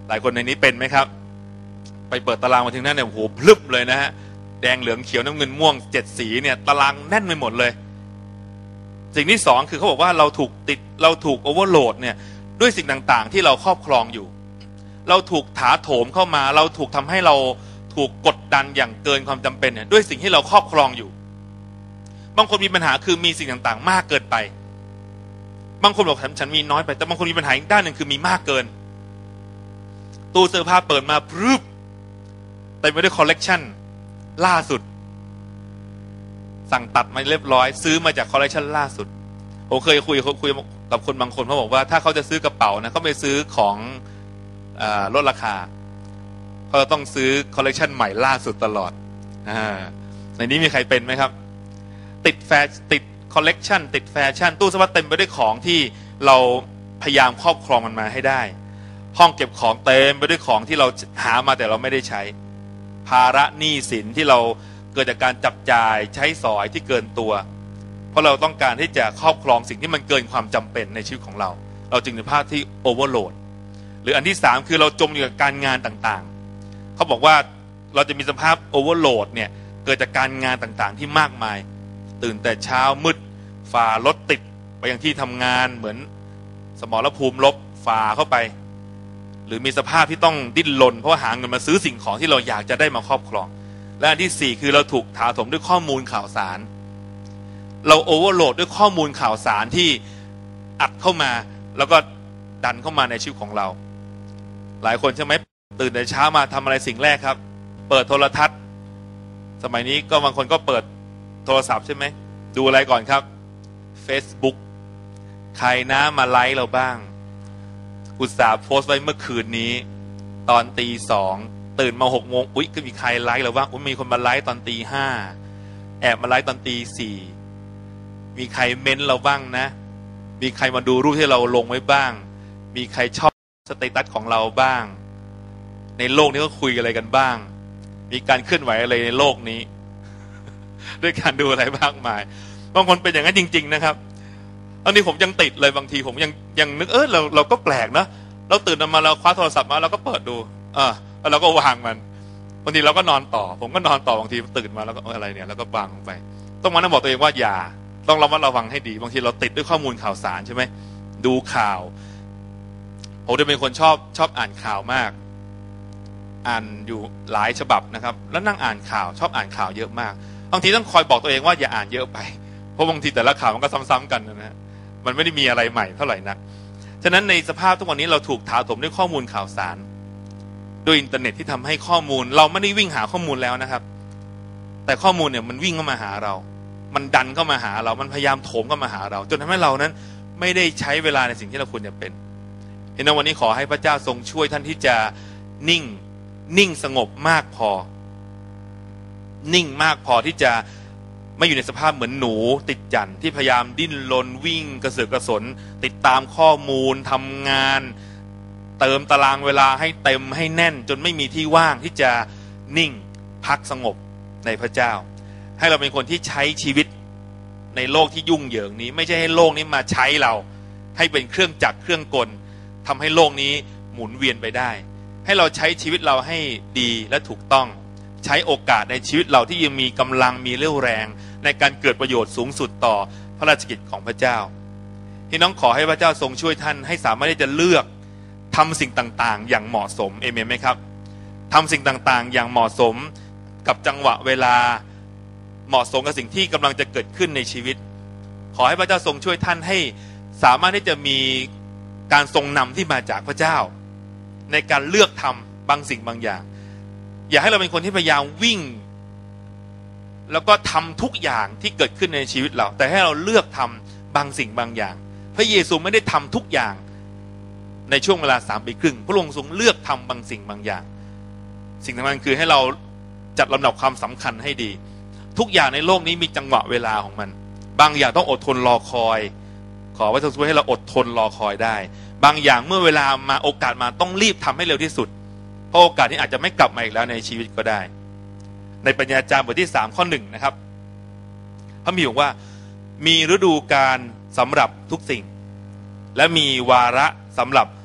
หลายคนในนี้เป็นไหมครับไปเปิดตารางมาถึงนั้นเนี่ยโอ้โหพลึบเลยนะฮะแดงเหลืองเขียวน้ำเงินม่วงเจ็ดสีเนี่ยตารางแน่นไปหมดเลยสิ่งที่สองคือเขาบอกว่าเราถูกติดเราถูกโอเวอร์โหลดเนี่ยด้วยสิ่งต่างๆที่เราครอบครองอยู่เราถูกถาโถมเข้ามาเราถูกทำให้เราถูกกดดันอย่างเกินความจำเป็นเนี่ยด้วยสิ่งที่เราครอบครองอยู่บางคนมีปัญหาคือมีสิ่งต่างๆมากเกินไปบางคนบอกฉันมีน้อยไปแต่บางคนมีปัญหาอีกด้านหนึ่งคือมีมากเกินตู้เสื้อผ้าเปิดมาพรึบเต็มไปด้วยคอลเลกชันล่าสุดสั่งตัดมาเรียบร้อยซื้อมาจากคอลเลกชันล่าสุดผมเคยคุยคุยกับคนบางคนเขาบอกว่าถ้าเขาจะซื้อกระเป๋านะเขาไม่ซื้อของลดราคาเขาต้องซื้อคอลเลกชันใหม่ล่าสุดตลอดอ่าในนี้มีใครเป็นไหมครับติดแฟชั่นติดคอลเลกชันติดแฟชั่นตู้เสื้อผ้าเต็มไปด้วยของที่เราพยายามครอบครองมันมาให้ได้ห้องเก็บของเต็มไปด้วยของที่เราหามาแต่เราไม่ได้ใช้ภาระหนี้สินที่เราเกิดจากการจับจ่ายใช้สอยที่เกินตัวเพราะเราต้องการที่จะครอบครองสิ่งที่มันเกินความจำเป็นในชีวิตของเราเราจึงเป็นภาพที่โอเวอร์โหลดหรืออันที่สามคือเราจมอยู่กับการงานต่างๆเขาบอกว่าเราจะมีสภาพโอเวอร์โหลดเนี่ยเกิดจากการงานต่างๆที่มากมายตื่นแต่เช้ามืดฝ่ารถติดไปยังที่ทำงานเหมือนสมรภูมิลบฝ่าเข้าไปหรือมีสภาพที่ต้องดิ้นรนเพราะหาเงินมาซื้อสิ่งของที่เราอยากจะได้มาครอบครองและอันที่สี่คือเราถูกถาโถมด้วยข้อมูลข่าวสารเราโอเวอร์โหลดด้วยข้อมูลข่าวสารที่อัดเข้ามาแล้วก็ดันเข้ามาในชีวิตของเราหลายคนใช่ไหมตื่นแต่เช้ามาทำอะไรสิ่งแรกครับเปิดโทรทัศน์สมัยนี้ก็บางคนก็เปิดโทรศัพท์ใช่ไหมดูอะไรก่อนครับ Facebook ใครนะมาไลค์เราบ้างอุตส่าห์โพสต์ไว้เมื่อคืนนี้ตอนตีสองตื่นมาหกโมงอุ๊ยก็มีใครไลค์เราบ้างอุ๊ยมีคนมาไลค์ตอนตีห้าแอบมาไลค์ตอนตีสี่มีใครเม้นเราบ้างนะมีใครมาดูรูปที่เราลงไว้บ้างมีใครชอบสเตตัสของเราบ้างในโลกนี้ก็คุยอะไรกันบ้างมีการเคลื่อนไหวอะไรในโลกนี้ ด้วยการดูอะไรบ้างมายบางคนเป็นอย่างนั้นจริงๆนะครับตอนนี้ผมยังติดเลยบางทีผมยังยังนึกเออเราเราก็แปลกนะเราตื่นมาเราคว้าโทรศัพท์มาเราก็เปิดดูอ่าแล้วเราก็วางมันบางทีเราก็นอนต่อผมก็นอนต่อบางทีตื่นมาแล้วก็อะไรเนี่ยแล้วก็วางลงไปต้องมานั่งบอกตัวเองว่าอย่าต้องระมัดระวังให้ดีบางทีเราติดด้วยข้อมูลข่าวสารใช่ไหมดูข่าวผมจะเป็นคนชอบชอบอ่านข่าวมากอ่านอยู่หลายฉบับนะครับแล้วนั่งอ่านข่าวชอบอ่านข่าวเยอะมากบางทีต้องคอยบอกตัวเองว่าอย่าอ่านเยอะไปเพราะบางทีแต่ละข่าวมันก็ซ้ำๆกันนะฮะมันไม่ได้มีอะไรใหม่เท่าไหร่นักฉะนั้นในสภาพทุกวันนี้เราถูกถาโถมด้วยข้อมูลข่าวสารด้วยอินเทอร์เน็ตที่ทำให้ข้อมูลเราไม่ได้วิ่งหาข้อมูลแล้วนะครับแต่ข้อมูลเนี่ยมันวิ่งเข้ามาหาเรามันดันเข้ามาหาเรามันพยายามโถมเข้ามาหาเราจนทำให้เรานั้นไม่ได้ใช้เวลาในสิ่งที่เราควรจะเป็นเห็นไหมวันนี้ขอให้พระเจ้าทรงช่วยท่านที่จะนิ่งนิ่งสงบมากพอนิ่งมากพอที่จะไม่อยู่ในสภาพเหมือนหนูติดจั่นที่พยายามดิ้นรนวิ่งกระเสือกกระสนติดตามข้อมูลทำงานเติมตารางเวลาให้เต็มให้แน่นจนไม่มีที่ว่างที่จะนิ่งพักสงบในพระเจ้าให้เราเป็นคนที่ใช้ชีวิตในโลกที่ยุ่งเหยิงนี้ไม่ใช่ให้โลกนี้มาใช้เราให้เป็นเครื่องจักรเครื่องกลทำให้โลกนี้หมุนเวียนไปได้ให้เราใช้ชีวิตเราให้ดีและถูกต้องใช้โอกาสในชีวิตเราที่ยังมีกำลังมีเรี่ยวแรงในการเกิดประโยชน์สูงสุดต่อพระราชกิจของพระเจ้าที่น้องขอให้พระเจ้าทรงช่วยท่านให้สามารถที่จะเลือกทำสิ่งต่างๆอย่างเหมาะสมเอเมนไหมครับทำสิ่งต่างๆอย่างเหมาะสมกับจังหวะเวลาเหมาะสมกับสิ่งที่กำลังจะเกิดขึ้นในชีวิตขอให้พระเจ้าทรงช่วยท่านให้สามารถที่จะมีการทรงนำที่มาจากพระเจ้าในการเลือกทำบางสิ่งบางอย่างอย่าให้เราเป็นคนที่พยายามวิ่งแล้วก็ทำทุกอย่างที่เกิดขึ้นในชีวิตเราแต่ให้เราเลือกทำบางสิ่งบางอย่างพระเยซูไม่ได้ทำทุกอย่างในช่วงเวลาสามปีครึ่งพระองค์ทรงเลือกทำบางสิ่งบางอย่างสิ่งสำคัญคือให้เราจัดลำดับความสำคัญให้ดีทุกอย่างในโลกนี้มีจังหวะเวลาของมันบางอย่างต้องอดทนรอคอยขอพระเจ้าช่วยให้เราอดทนรอคอยได้บางอย่างเมื่อเวลามาโอกาสมาต้องรีบทำให้เร็วที่สุดเพราะโอกาสนี้อาจจะไม่กลับมาอีกแล้วในชีวิตก็ได้ในปัญญาจารย์บทที่สามข้อหนึ่งนะครับพระมีบอกว่ามีฤดูกาลสำหรับทุกสิ่งและมีวาระสำหรับ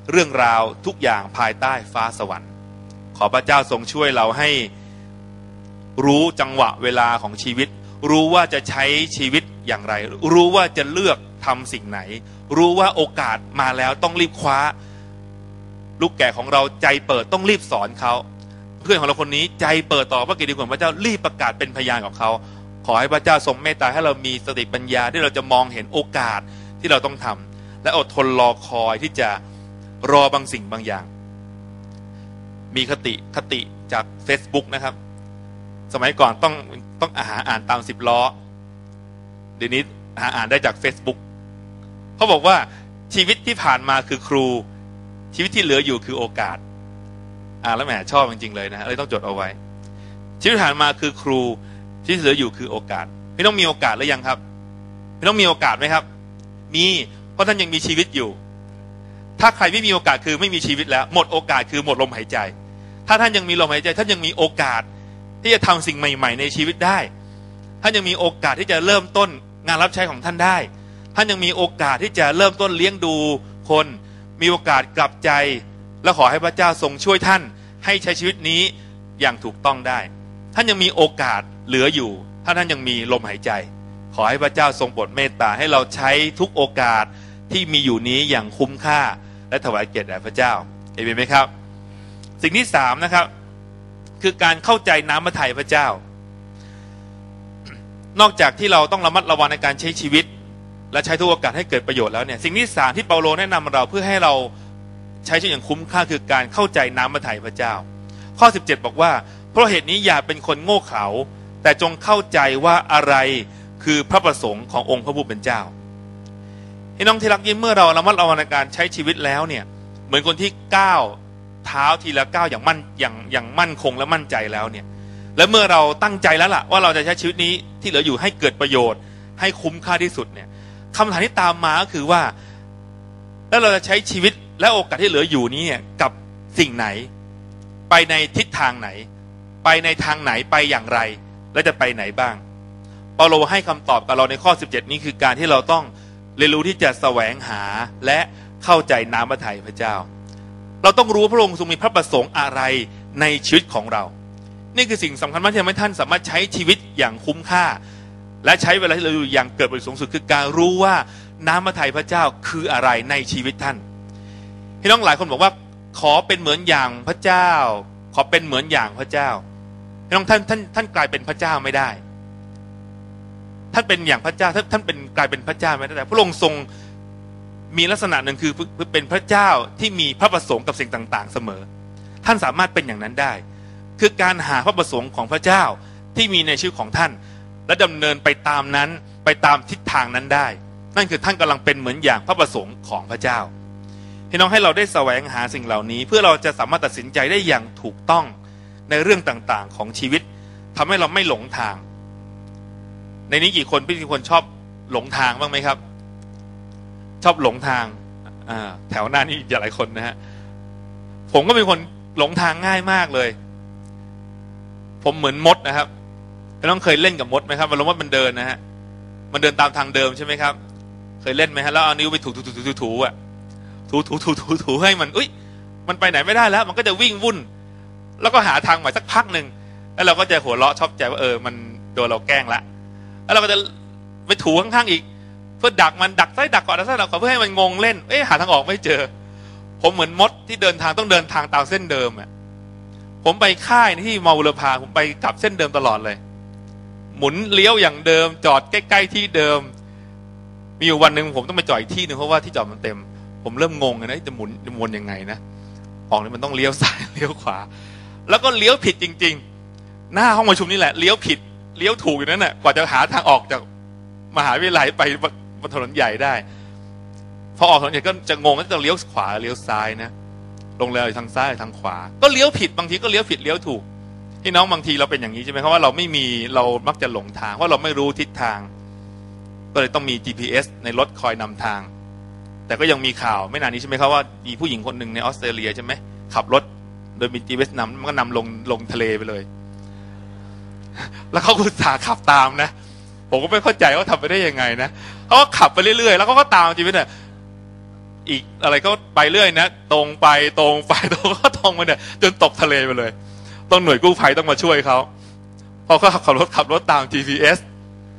เรื่องราวทุกอย่างภายใต้ฟ้าสวรรค์ขอพระเจ้าทรงช่วยเราให้รู้จังหวะเวลาของชีวิตรู้ว่าจะใช้ชีวิตอย่างไรรู้ว่าจะเลือกทำสิ่งไหนรู้ว่าโอกาสมาแล้วต้องรีบคว้าลูกแก่ของเราใจเปิดต้องรีบสอนเขาเพื่อนของเราคนนี้ใจเปิดต่อพระกิตติคุณพระเจ้ารีบประกาศเป็นพยานกับเขาขอให้พระเจ้าทรงเมตตาให้เรามีสติปัญญาที่เราจะมองเห็นโอกาสที่เราต้องทำและอดทนรอคอยที่จะรอบางสิ่งบางอย่างมีคติคติจาก Facebook นะครับสมัยก่อนต้องต้องหาอ่านตามสิบล้อเดี๋ยวนี้หาอ่านได้จาก Facebook เขาบอกว่าชีวิตที่ผ่านมาคือครูชีวิตที่เหลืออยู่คือโอกาสอ่านแล้วแหมชอบจริงๆเลยนะเลยต้องจดเอาไว้ชีวิตที่ผ่านมาคือครูที่เหลืออยู่คือโอกาสพี่ต้องมีโอกาสหรือยังครับพี่ต้องมีโอกาสไหมครับมีเพราะท่านยังมีชีวิตอยู่ถ้าใครไม่มีโอกาสคือไม่มีชีวิตแล้วหมดโอกาสคือหมดลมหายใจถ้าท่านยังมีลมหายใจท่านยังมีโอกาสที่จะทำสิ่งใหม่ๆในชีวิตได้ท่านยังมีโอกาสที่จะเริ่มต้นงานรับใช้ของท่านได้ท่านยังมีโอกาสที่จะเริ่มต้นเลี้ยงดูคนมีโอกาสกลับใจและขอให้พระเจ้าทรงช่วยท่านให้ใช้ชีวิตนี้อย่างถูกต้องได้ท่านยังมีโอกาสเหลืออยู่ถ้าท่านยังมีลมหายใจขอให้พระเจ้าทรงโปรดเมตตาให้เราใช้ทุกโอกาสที่มีอยู่นี้อย่างคุ้มค่าและถวายเกียรติแด่พระเจ้าเห็นไหมครับสิ่งที่สามนะครับคือการเข้าใจน้ำพระทัยพระเจ้านอกจากที่เราต้องระมัดระวังในการใช้ชีวิตและใช้ทุกโอกาสให้เกิดประโยชน์แล้วเนี่ยสิ่งที่สามที่เปาโลแนะนำเราเพื่อให้เราใช้ชีวิตอย่างคุ้มค่าคือการเข้าใจน้ำพระทัยพระเจ้าข้อสิบเจ็ดบอกว่าเพราะเหตุนี้อย่าเป็นคนโง่เขลาแต่จงเข้าใจว่าอะไรคือพระประสงค์ขององค์พระผู้เป็นเจ้าพี่น้องที่รักยิ่งเมื่อเราระมัดระวังในการใช้ชีวิตแล้วเนี่ยเหมือนคนที่ก้าวเท้าทีละก้าวอย่างมั่นอย่างอย่างมั่นคงและมั่นใจแล้วเนี่ยและเมื่อเราตั้งใจแล้วล่ะว่าเราจะใช้ชีวิตนี้ที่เหลืออยู่ให้เกิดประโยชน์ให้คุ้มค่าที่สุดเนี่ยคำถามที่ตามมาก็คือว่าแล้วเราจะใช้ชีวิตและโอกาสที่เหลืออยู่นี้เนี่ยกับสิ่งไหนไปในทิศทางไหนไปในทางไหนไปอย่างไรและจะไปไหนบ้างเปาโลให้คำตอบกับเราในข้อสิบเจ็ดนี้คือการที่เราต้องเรียนรู้ที่จะแสวงหาและเข้าใจน้ำพระทัยพระเจ้าเราต้องรู้พระองค์ทรงมีพระประสงค์อะไรในชีวิตของเรานี่คือสิ่งสำคัญมากที่ทำให้ท่านสามารถใช้ชีวิตอย่างคุ้มค่าและใช้เวลาที่เราอยู่อย่างเกิดประโยชน์สูงสุดคือการรู้ว่าน้ำพระทัยพระเจ้าคืออะไรในชีวิตท่านพี่น้องหลายคนบอกว่าขอเป็นเหมือนอย่างพระเจ้าขอเป็นเหมือนอย่างพระเจ้าพี่น้องท่านท่านท่านกลายเป็นพระเจ้าไม่ได้ท่านเป็นอย่างพระเจ้าท่านท่านเป็นกลายเป็นพระเจ้าไม่ได้แต่พระองค์ทรงมีลักษณะหนึ่งคือเป็นพระเจ้าที่มีพระประสงค์กับสิ่งต่างๆเสมอท่านสามารถเป็นอย่างนั้นได้คือการหาพระประสงค์ของพระเจ้าที่มีในชีวิตของท่านและดำเนินไปตามนั้นไปตามทิศทางนั้นได้นั่นคือท่านกำลังเป็นเหมือนอย่างพระประสงค์ของพระเจ้าพี่น้องให้เราได้แสวงหาสิ่งเหล่านี้เพื่อเราจะสามารถตัดสินใจได้อย่างถูกต้องในเรื่องต่างๆของชีวิตทำให้เราไม่หลงทางในนี้กี่คนพี่กี่คนชอบหลงทางบ้างไหมครับชอบหลงทางอ่าแถวหน้านี่หลายคนนะฮะผมก็เป็นคนหลงทางง่ายมากเลยผมเหมือนมดนะครับพี่น้องเคยเล่นกับมดไหมครับเวลามดมันเดินนะฮะมันเดินตามทางเดิมใช่ไหมครับเคยเล่นไหมฮะแล้วเอานิ้วไปถูถูถูถูถูอ่ะถูถูถูถูถูให้มันอุ้ยมันไปไหนไม่ได้แล้วมันก็จะวิ่งวุ่นแล้วก็หาทางใหม่สักพักหนึ่งแล้วเราก็จะหัวเราะชอบใจว่าเออมันโดนเราแกล้งละแล้วเราก็จะไปถูข้างๆอีกเพื่อดักมันดักไส้ดักก่อนแล้วไส้ดักก่อนเพื่อให้มันงงเล่นเอ๊ะหาทางออกไม่เจอผมเหมือนมดที่เดินทางต้องเดินทางตามเส้นเดิมอ่ะผมไปค่ายที่มอบุรพาผมไปกลับเส้นเดิมตลอดเลยหมุนเลี้ยวอย่างเดิมจอดใกล้ๆที่เดิมมีอยู่วันหนึ่งผมต้องไปจอดอีกที่หนึ่งเพราะว่าที่จอดมันเต็มผมเริ่มงงเลยนะจะหมุนจะวนยังไงนะออกนี่มันต้องเลี้ยวซ้ายเลี้ยวขวาแล้วก็เลี้ยวผิดจริงๆหน้าห้องประชุมนี่แหละเลี้ยวผิดเลี้ยวถูกอยู่นั่นแหละกว่าจะหาทางออกจากมหาวิทยาลัยไปบนถนนใหญ่ได้พอออกถนนใหญ่ก็จะงงว่าจะเลี้ยวขวาเลี้ยวซ้ายนะลงเลยทางซ้ายทางขวาก็เลี้ยวผิดบางทีก็เลี้ยวผิดเลี้ยวถูกพี่น้องบางทีเราเป็นอย่างนี้ใช่ไหมครับว่าเราไม่มีเรามักจะหลงทางว่าเราไม่รู้ทิศทางก็เลยต้องมี จี พี เอส ในรถคอยนำทางแต่ก็ยังมีข่าวไม่นานนี้ใช่ไหมครับว่ามีผู้หญิงคนหนึ่งในออสเตรเลียใช่ไหมขับรถโดยมี จี พี เอส นำมันก็นำลงลงทะเลไปเลยแล้วเขาก็สาขับตามนะผมก็ไม่เข้าใจว่าทำไปได้ยังไงนะเขาก็ขับไปเรื่อยๆแล้วเขาก็ตามจริงๆเนี่ยอีกอะไรก็ไปเรื่อยนะตรงไปตรงไปตรงก็ตรงไปเนี่ยจนตกทะเลไปเลยต้องหน่วยกู้ภัยต้องมาช่วยเขาพอเขาขับรถขับรถตาม จี พี เอส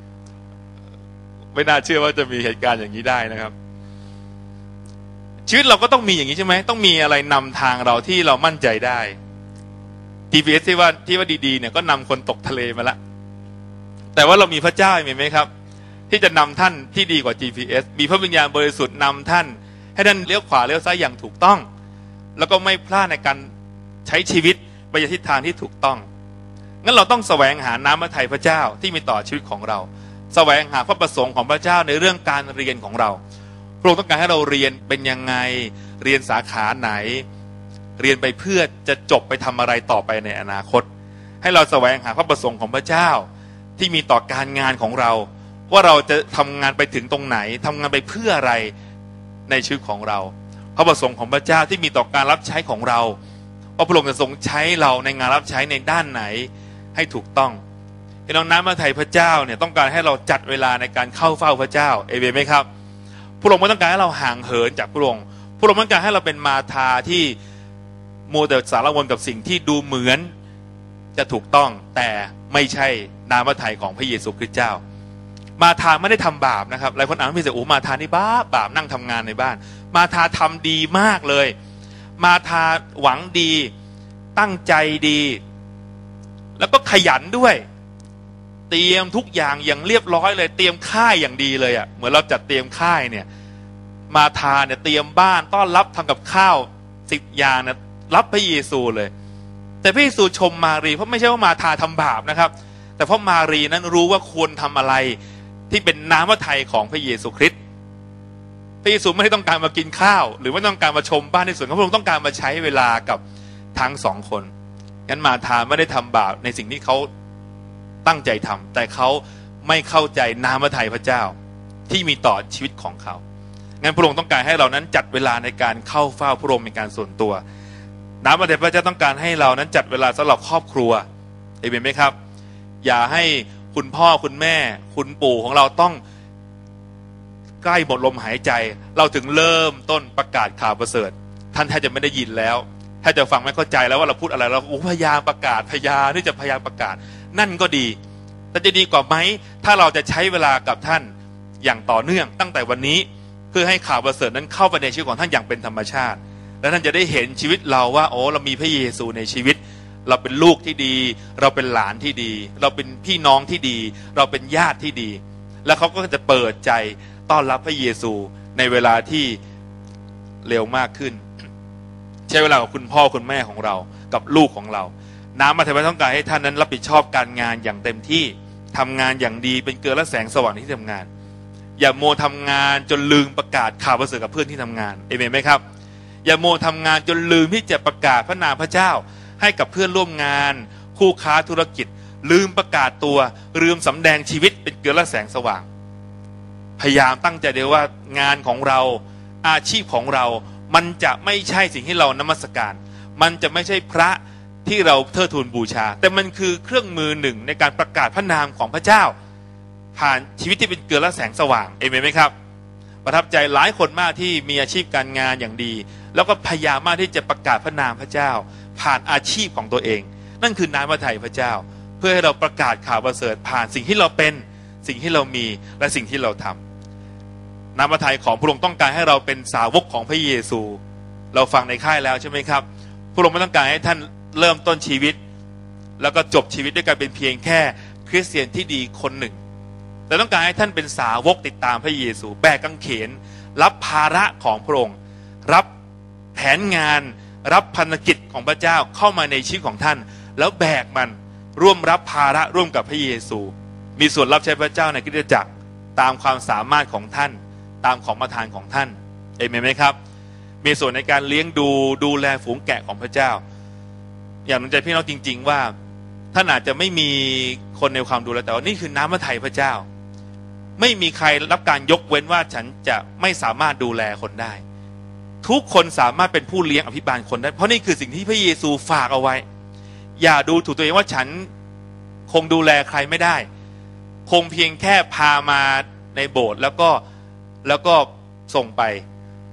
ไม่น่าเชื่อว่าจะมีเหตุการณ์อย่างนี้ได้นะครับชีวิตเราก็ต้องมีอย่างนี้ใช่ไหมต้องมีอะไรนำทางเราที่เรามั่นใจได้ จี พี เอส ที่ว่าที่ว่าดีๆเนี่ยก็นำคนตกทะเลมาละแต่ว่าเรามีพระเจ้ามีไหมครับที่จะนำท่านที่ดีกว่า จี พี เอส มีพระวิญญาณบริสุทธิ์นำท่านให้ท่านเลี้ยวขวาเลี้ยวซ้ายอย่างถูกต้องแล้วก็ไม่พลาดในการใช้ชีวิตไปในทิศทางที่ถูกต้องงั้นเราต้องแสวงหาน้ำพระทัยพระเจ้าที่มีต่อชีวิตของเราแสวงหาพระประสงค์ของพระเจ้าในเรื่องการเรียนของเราพระองค์ต้องการให้เราเรียนเป็นยังไงเรียนสาขาไหนเรียนไปเพื่อจะจบไปทำอะไรต่อไปในอนาคตให้เราแสวงหาพระประสงค์ของพระเจ้าที่มีต่อการงานของเราว่าเราจะทำงานไปถึงตรงไหนทำงานไปเพื่ออะไรในชีวิตของเราพระประสงค์ของพระเจ้าที่มีต่อการรับใช้ของเราว่าพระองค์จะทรงใช้เราในงานรับใช้ในด้านไหนให้ถูกต้องพี่น้องน้ำพระทัยพระเจ้าเนี่ยต้องการให้เราจัดเวลาในการเข้าเฝ้าพระเจ้าเอเมนไหมครับพระองค์ไม่ต้องการให้เราห่างเหินจากพระองค์พระองค์ต้องการให้เราเป็นมาทาที่มัวแต่สารวนกับสิ่งที่ดูเหมือนจะถูกต้องแต่ไม่ใช่น้ำพระทัยของพระเยซูคริสต์เจ้ามาทาไม่ได้ทำบาปนะครับหลายคนอ่านพี่เสกโอ้มาทานี่บ้าบาปนั่งทำงานในบ้านมาทาทำดีมากเลยมาทาหวังดีตั้งใจดีแล้วก็ขยันด้วยเตรียมทุกอย่างอย่างเรียบร้อยเลยเตรียมค่ายอย่างดีเลยอ่ะเหมือนเราจัดเตรียมค่ายเนี่ยมาทาเนี่ยเตรียมบ้านต้อนรับทำกับข้าวสิบอย่างเนี่ยรับพระเยซูเลยแต่พระเยซูชมมารีเพราะไม่ใช่ว่ามาทาทำบาปนะครับแต่เพราะมารีนั้นรู้ว่าควรทำอะไรที่เป็นน้ำพระทัยของพระเยซูคริสต์พระเยซูไม่ได้ต้องการมากินข้าวหรือไม่ต้องการมาชมบ้านในสวนพระองค์ต้องการมาใช้เวลากับทั้งสองคนงั้นมาทาไม่ได้ทำบาปในสิ่งที่เขาตั้งใจทำแต่เขาไม่เข้าใจน้ำพระทัยพระเจ้าที่มีต่อชีวิตของเขางั้นพระองค์ต้องการให้เรานั้นจัดเวลาในการเข้าเฝ้าพระองค์เป็นการส่วนตัวน้ำพระทัยพระเจ้าต้องการให้เรานั้นจัดเวลาสำหรับครอบครัวเอเมนไหมครับอย่าให้คุณพ่อคุณแม่คุณปู่ของเราต้องใกล้หมดลมหายใจเราถึงเริ่มต้นประกาศข่าวประเสริฐท่านแทบจะไม่ได้ยินแล้วถ้าจะฟังไม่เข้าใจแล้วว่าเราพูดอะไรเราพยายามประกาศพยายามที่จะพยายามประกาศนั่นก็ดีแต่จะดีกว่าไหมถ้าเราจะใช้เวลากับท่านอย่างต่อเนื่องตั้งแต่วันนี้เพื่อให้ข่าวประเสริฐนั้นเข้าไปในชีวิตของท่านอย่างเป็นธรรมชาติและท่านจะได้เห็นชีวิตเราว่าโอ้เรามีพระเยซูในชีวิตเราเป็นลูกที่ดีเราเป็นหลานที่ดีเราเป็นพี่น้องที่ดีเราเป็นญาติที่ดีแล้วเขาก็จะเปิดใจต้อนรับพระเยซูในเวลาที่เร็วมากขึ้นใช้เวลากับคุณพ่อคุณแม่ของเรากับลูกของเราน้ำพระทัยพระเจ้าต้องการให้ท่านนั้นรับผิดชอบการงานอย่างเต็มที่ทำงานอย่างดีเป็นเกลือและแสงสว่างที่ทำงานอย่าโมทำงานจนลืมประกาศข่าวประเสริฐกับเพื่อนที่ทำงานเอเมนไหมครับอย่าโมทำงานจนลืมที่จะประกาศพระนามพระเจ้าให้กับเพื่อนร่วมงานคู่ค้าธุรกิจลืมประกาศตัวลืมสำแดงชีวิตเป็นเกลือและแสงสว่างพยายามตั้งใจเดียวว่างานของเราอาชีพของเรามันจะไม่ใช่สิ่งที่เรานมัสการมันจะไม่ใช่พระที่เราเทิดทูนบูชาแต่มันคือเครื่องมือหนึ่งในการประกาศพระนามของพระเจ้าผ่านชีวิตที่เป็นเกลือและแสงสว่างเอเมนไหมครับประทับใจหลายคนมากที่มีอาชีพการงานอย่างดีแล้วก็พยายามมากที่จะประกาศพระนามพระเจ้าผ่านอาชีพของตัวเองนั่นคือน้ำพระทัยพระเจ้าเพื่อให้เราประกาศข่าวประเสริฐผ่านสิ่งที่เราเป็นสิ่งที่เรามีและสิ่งที่เราทำน้ำพระทัยของพระองค์ต้องการให้เราเป็นสาวกของพระเยซูเราฟังในค่ายแล้วใช่ไหมครับพระองค์ไม่ต้องการให้ท่านเริ่มต้นชีวิตแล้วก็จบชีวิตด้วยการเป็นเพียงแค่คริสเตียนที่ดีคนหนึ่งแต่ต้องการให้ท่านเป็นสาวกติดตามพระเยซูแบกกางเขนรับภาระของพระองค์รับแผนงานรับพันธกิจของพระเจ้าเข้ามาในชีวิตของท่านแล้วแบกมันร่วมรับภาระร่วมกับพระเยซูมีส่วนรับใช้พระเจ้าในคริสตจักรตามความสามารถของท่านตามของประทานของท่านเอเมนไหมครับมีส่วนในการเลี้ยงดูดูแลฝูงแกะของพระเจ้าอย่างนั้นใจพี่น้องจริงๆว่าท่านอาจจะไม่มีคนในความดูแลแต่ว่านี่คือน้ำพระทัยพระเจ้าไม่มีใครรับการยกเว้นว่าฉันจะไม่สามารถดูแลคนได้ทุกคนสามารถเป็นผู้เลี้ยงอภิบาลคนได้เพราะนี่คือสิ่งที่พระเยซูฝากเอาไว้อย่าดูถูกตัวเองว่าฉันคงดูแลใครไม่ได้คงเพียงแค่พามาในโบสถ์แล้วก็แล้วก็ส่งไป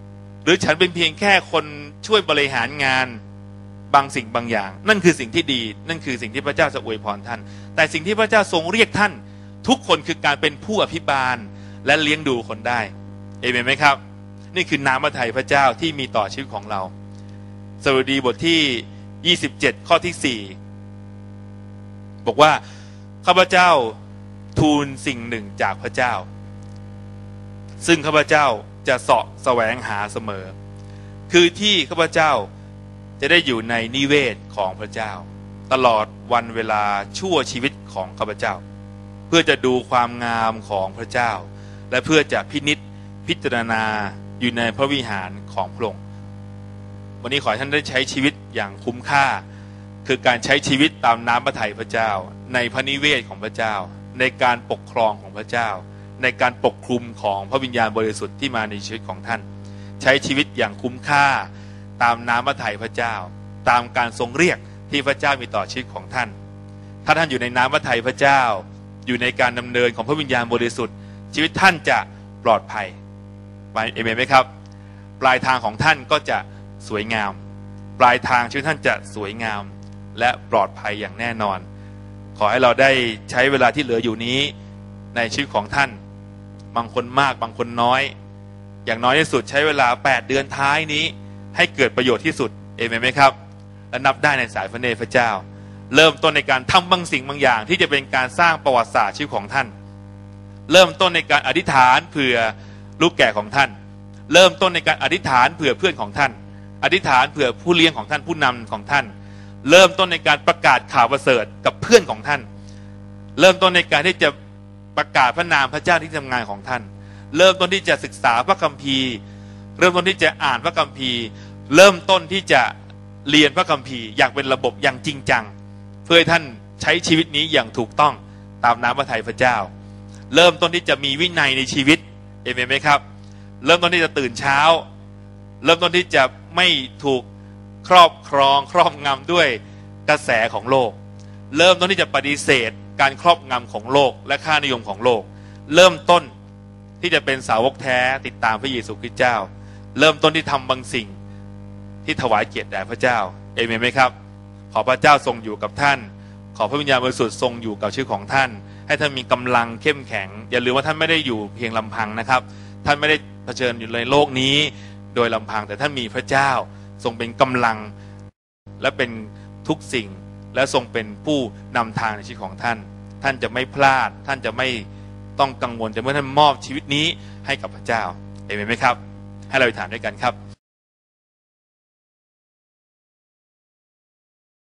หรือฉันเป็นเพียงแค่คนช่วยบริหารงานบางสิ่งบางอย่างนั่นคือสิ่งที่ดีนั่นคือสิ่งที่พระเจ้าจะอวยพรท่านแต่สิ่งที่พระเจ้าทรงเรียกท่านทุกคนคือการเป็นผู้อภิบาลและเลี้ยงดูคนได้เอเมนไหมครับนี่คือน้ำพระทัยพระเจ้าที่มีต่อชีวิตของเราสดุดีบทที่ยี่สิบเจ็ดข้อที่สี่บอกว่าข้าพเจ้าทูลสิ่งหนึ่งจากพระเจ้าซึ่งข้าพเจ้าจะเสาะแสวงหาเสมอคือที่ข้าพเจ้าจะได้อยู่ในนิเวศของพระเจ้าตลอดวันเวลาชั่วชีวิตของข้าพเจ้าเพื่อจะดูความงามของพระเจ้าและเพื่อจะพินิจพิจารณาอยู่ในพระวิหารของพระองค์วันนี้ขอให้ท่านได้ใช้ชีวิตอย่างคุ้มค่าคือการใช้ชีวิตตามน้ำพระทัยพระเจ้าในพระนิเวศของพระเจ้าในการปกครองของพระเจ้าในการปกคลุมของพระวิญญาณบริสุทธิ์ที่มาในชีวิตของท่านใช้ชีวิตอย่างคุ้มค่าตามน้ำพระทัยพระเจ้าตามการทรงเรียกที่พระเจ้ามีต่อชีวิตของท่านถ้าท่านอยู่ในน้ำพระทัยพระเจ้าอยู่ในการดำเนินของพระวิญญาณบริสุทธิ์ชีวิตท่านจะปลอดภัยเอเมนไหมครับปลายทางของท่านก็จะสวยงามปลายทางชีวิตท่านจะสวยงามและปลอดภัยอย่างแน่นอนขอให้เราได้ใช้เวลาที่เหลืออยู่นี้ในชีวิตของท่านบางคนมากบางคนน้อยอย่างน้อยที่สุดใช้เวลาแปดเดือนท้ายนี้ให้เกิดประโยชน์ที่สุดเอเมนไหมครับและนับได้ในสายพระเนตรพระเจ้าเริ่มต้นในการทำบางสิ่งบางอย่างที่จะเป็นการสร้างประวัติศาสตร์ชีวิตของท่านเริ่มต้นในการอธิษฐานเผื่อลูกแก่ของท่านเริ่มต้นในการอธิษฐานเผื่อเพื่อนของท่านอธิษฐานเผื่อผู้เลี้ยงของท่านผู้นำของท่านเริ่มต้นในการประกาศข่าวประเสริฐกับเพื่อนของท่านเริ่มต้นในการที่จะประกาศพระนามพระเจ้าที่ทำงานของท่านเริ่มต้นที่จะศึกษาพระคัมภีร์เริ่มต้นที่จะอ่านพระคัมภีร์เริ่มต้นที่จะเรียนพระคัมภีร์อย่างเป็นระบบอย่างจริงจังเพื่อให้ท่านใช้ชีวิตนี้อย่างถูกต้องตามน้ำพระทัยพระเจ้าเริ่มต้นที่จะมีวินัยในชีวิตเอเมนไหมครับเริ่มต้นที่จะตื่นเช้าเริ่มต้นที่จะไม่ถูกครอบครองครอบงำด้วยกระแสของโลกเริ่มต้นที่จะปฏิเสธการครอบงำของโลกและค่านิยมของโลกเริ่มต้นที่จะเป็นสาวกแท้ติดตามพระเยซูคริสต์เจ้าเริ่มต้นที่ทำบางสิ่งที่ถวายเกียรติแด่พระเจ้าเอเมนไหมครับขอพระเจ้าทรงอยู่กับท่านขอพระวิญญาณบริสุทธิ์ทรงอยู่กับชีวิตของท่านให้ท่านมีกำลังเข้มแข็งอย่าลืมว่าท่านไม่ได้อยู่เพียงลำพังนะครับท่านไม่ได้เผชิญอยู่ในโลกนี้โดยลำพังแต่ท่านมีพระเจ้าทรงเป็นกำลังและเป็นทุกสิ่งและทรงเป็นผู้นำทางในชีวิตของท่านท่านจะไม่พลาดท่านจะไม่ต้องกังวลแต่เมื่อท่านมอบชีวิตนี้ให้กับพระเจ้าเอเมนไหมครับให้เราอธิษฐานด้วยกันครับ